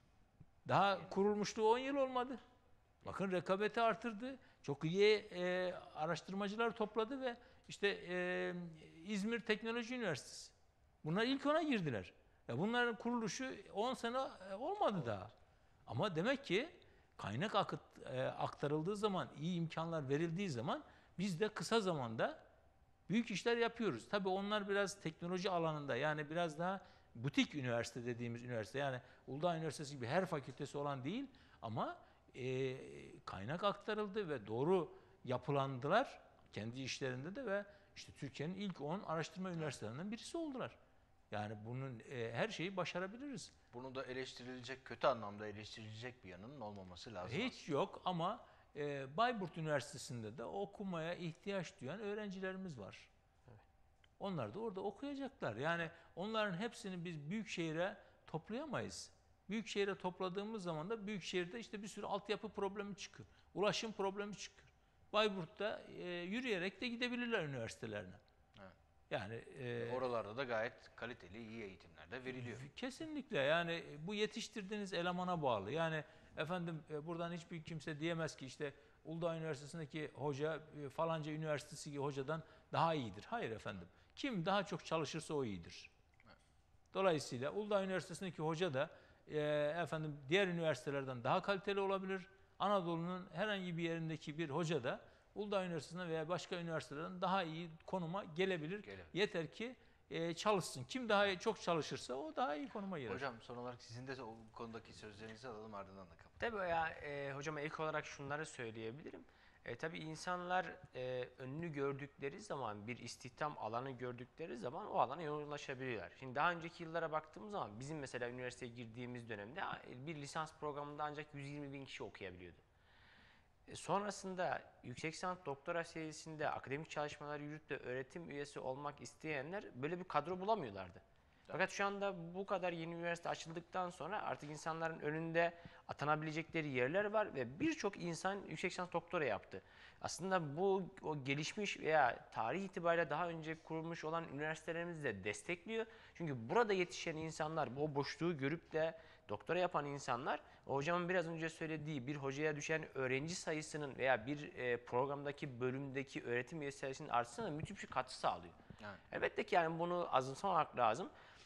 Daha kurulmuşluğu 10 yıl olmadı. Bakın rekabeti artırdı. Çok iyi araştırmacılar topladı ve işte İzmir Teknoloji Üniversitesi. Bunlar ilk 10'a girdiler. Bunların kuruluşu 10 sene olmadı daha. Ama demek ki kaynak aktarıldığı zaman, iyi imkanlar verildiği zaman biz de kısa zamanda büyük işler yapıyoruz. Tabii onlar biraz teknoloji alanında, yani biraz daha butik üniversite dediğimiz üniversite, yani Uludağ Üniversitesi gibi her fakültesi olan değil ama kaynak aktarıldı ve doğru yapılandılar kendi işlerinde de ve işte Türkiye'nin ilk 10 araştırma üniversitelerinden birisi oldular. Yani bunun her şeyi başarabiliriz. Bunu da eleştirilecek, kötü anlamda eleştirilecek bir yanının olmaması lazım. Hiç yok ama Bayburt Üniversitesi'nde de okumaya ihtiyaç duyan öğrencilerimiz var. Evet. Onlar da orada okuyacaklar. Yani onların hepsini biz büyük şehire toplayamayız. Büyük şehire topladığımız zaman da büyük şehirde işte bir sürü altyapı problemi çıkıyor. Ulaşım problemi çıkıyor. Bayburt'ta yürüyerek de gidebilirler üniversitelerine. Evet. Yani oralarda da gayet kaliteli, iyi eğitimler de veriliyor. Kesinlikle, yani bu yetiştirdiğiniz elemana bağlı. Yani efendim buradan hiçbir kimse diyemez ki işte Uludağ Üniversitesi'ndeki hoca falanca üniversitesi hocadan daha iyidir. Hayır efendim. Kim daha çok çalışırsa o iyidir. Evet. Dolayısıyla Uludağ Üniversitesi'ndeki hoca da efendim diğer üniversitelerden daha kaliteli olabilir. Anadolu'nun herhangi bir yerindeki bir hoca da Uludağ Üniversitesi'nden veya başka üniversitelerden daha iyi konuma gelebilir. Yeter ki çalışsın. Kim daha çok çalışırsa o daha iyi konuma gelir. Hocam son olarak sizin de o konudaki sözlerinizi alalım, ardından da kapatalım. Tabii ya hocama ilk olarak şunları söyleyebilirim. Tabii insanlar önünü gördükleri zaman, bir istihdam alanı gördükleri zaman o alana yoğunlaşabiliyorlar. Şimdi daha önceki yıllara baktığımız zaman bizim mesela üniversiteye girdiğimiz dönemde bir lisans programında ancak 120 bin kişi okuyabiliyordu. Sonrasında yüksek lisans doktora seviyesinde akademik çalışmalar yürütüp de öğretim üyesi olmak isteyenler böyle bir kadro bulamıyorlardı. Fakat şu anda bu kadar yeni üniversite açıldıktan sonra artık insanların önünde atanabilecekleri yerler var ve birçok insan yüksek lisans doktora yaptı. Aslında bu o gelişmiş veya tarih itibariyle daha önce kurulmuş olan üniversitelerimizi de destekliyor. Çünkü burada yetişen insanlar, o boşluğu görüp de doktora yapan insanlar, hocamın biraz önce söylediği bir hocaya düşen öğrenci sayısının veya bir programdaki bölümdeki öğretim üyesi sayısının artışına müthiş bir katkı sağlıyor. Yani. Elbette ki yani bunu azımsamamak lazım.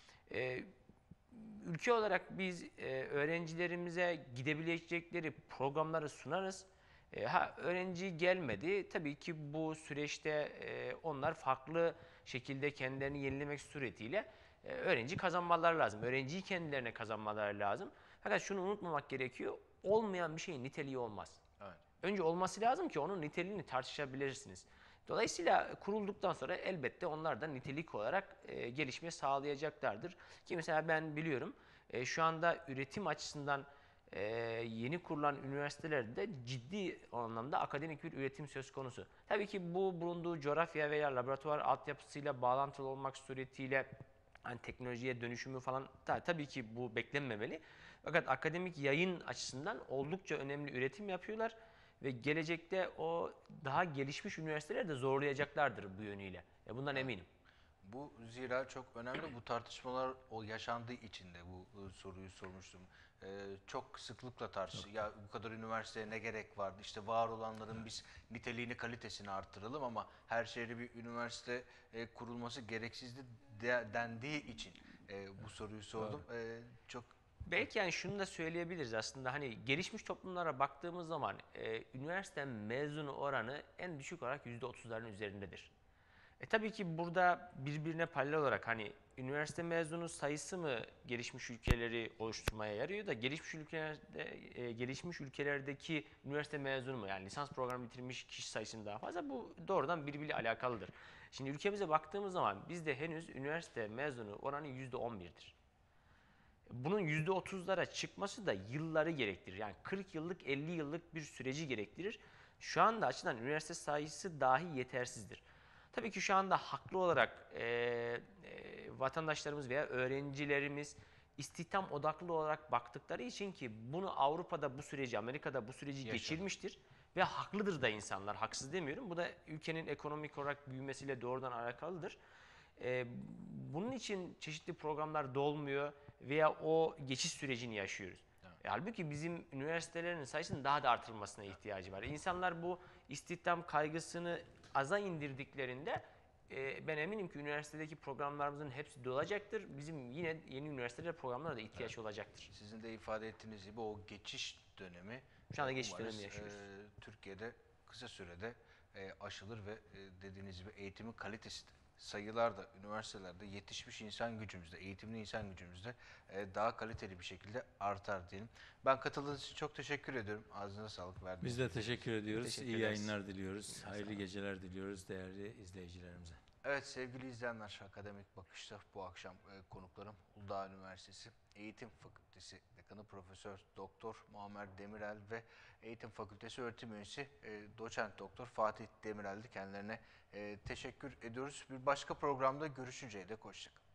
Ülke olarak biz öğrencilerimize gidebilecekleri programları sunarız. Öğrenci gelmedi. Tabii ki bu süreçte onlar farklı şekilde kendilerini yenilemek suretiyle öğrenci kazanmaları lazım. Öğrenciyi kendilerine kazanmaları lazım. Fakat şunu unutmamak gerekiyor. Olmayan bir şeyin niteliği olmaz. Evet. Önce olması lazım ki onun niteliğini tartışabilirsiniz. Dolayısıyla kurulduktan sonra elbette onlar da nitelik olarak gelişme sağlayacaklardır. Ki mesela ben biliyorum şu anda üretim açısından yeni kurulan üniversitelerde ciddi anlamda akademik bir üretim söz konusu. Tabii ki bu bulunduğu coğrafya veya laboratuvar altyapısıyla bağlantılı olmak suretiyle hani teknolojiye dönüşümü falan tabii ki bu beklenmemeli. Fakat akademik yayın açısından oldukça önemli üretim yapıyorlar. Ve gelecekte o daha gelişmiş üniversiteler de zorlayacaklardır bu yönüyle. Bundan eminim. Bu zira çok önemli. Bu tartışmalar o yaşandığı için de bu soruyu sormuştum. Çok sıklıkla tartışılıyor. Ya bu kadar üniversiteye ne gerek vardı? İşte var olanların biz niteliğini, kalitesini arttıralım ama her şehre bir üniversite kurulması gereksizdi dendiği için bu soruyu sordum. Çok Belki yani şunu da söyleyebiliriz aslında hani gelişmiş toplumlara baktığımız zaman üniversite mezunu oranı en düşük olarak %30'ların üzerindedir. Tabii ki burada birbirine paralel olarak hani üniversite mezunu sayısı mı gelişmiş ülkeleri oluşturmaya yarıyor da gelişmiş ülkelerdeki üniversite mezunu mu yani lisans programı bitirmiş kişi sayısının daha fazla bu doğrudan birbiriyle alakalıdır. Şimdi ülkemize baktığımız zaman bizde henüz üniversite mezunu oranı %11'dir. Bunun %30'lara çıkması da yılları gerektirir. Yani 40 yıllık 50 yıllık bir süreci gerektirir. Şu anda açılan üniversite sayısı dahi yetersizdir. Tabii ki şu anda haklı olarak vatandaşlarımız veya öğrencilerimiz istihdam odaklı olarak baktıkları için ki bunu Avrupa'da bu süreci, Amerika'da bu süreci geçirmiştir. Ve haklıdır da insanlar, haksız demiyorum. Bu da ülkenin ekonomik olarak büyümesiyle doğrudan alakalıdır. Bunun için çeşitli programlar dolmuyor veya o geçiş sürecini yaşıyoruz. Evet. Halbuki bizim üniversitelerin sayısının daha da artırılmasına ihtiyacı var. İnsanlar bu istihdam kaygısını aza indirdiklerinde ben eminim ki üniversitedeki programlarımızın hepsi dolacaktır. Bizim yine yeni üniversiteler programlara da ihtiyaç olacaktır. Sizin de ifade ettiğiniz gibi o geçiş dönemi şu anda geçiş dönemi yaşıyoruz. Türkiye'de kısa sürede aşılır ve dediğiniz gibi eğitimin kalitesi de sayılar da üniversitelerde yetişmiş insan gücümüzde, eğitimli insan gücümüzde daha kaliteli bir şekilde artar diyelim. Ben katıldığınız için çok teşekkür ediyorum. Ağzınıza sağlık verdiniz. Biz de teşekkür ediyoruz. Teşekkür İyi ederiz. yayınlar diliyoruz. Hayırlı geceler diliyoruz değerli izleyicilerimize. Evet sevgili izleyenler, Akademik Bakış'ta bu akşam konuklarım Uludağ Üniversitesi Eğitim Fakültesi Dekanı Profesör Doktor Muammer Demirel ve Eğitim Fakültesi Öğretim Üyesi Doçent Doktor Fatih Demirel'di. Kendilerine teşekkür ediyoruz. Bir başka programda görüşünceye dek hoşçakalın.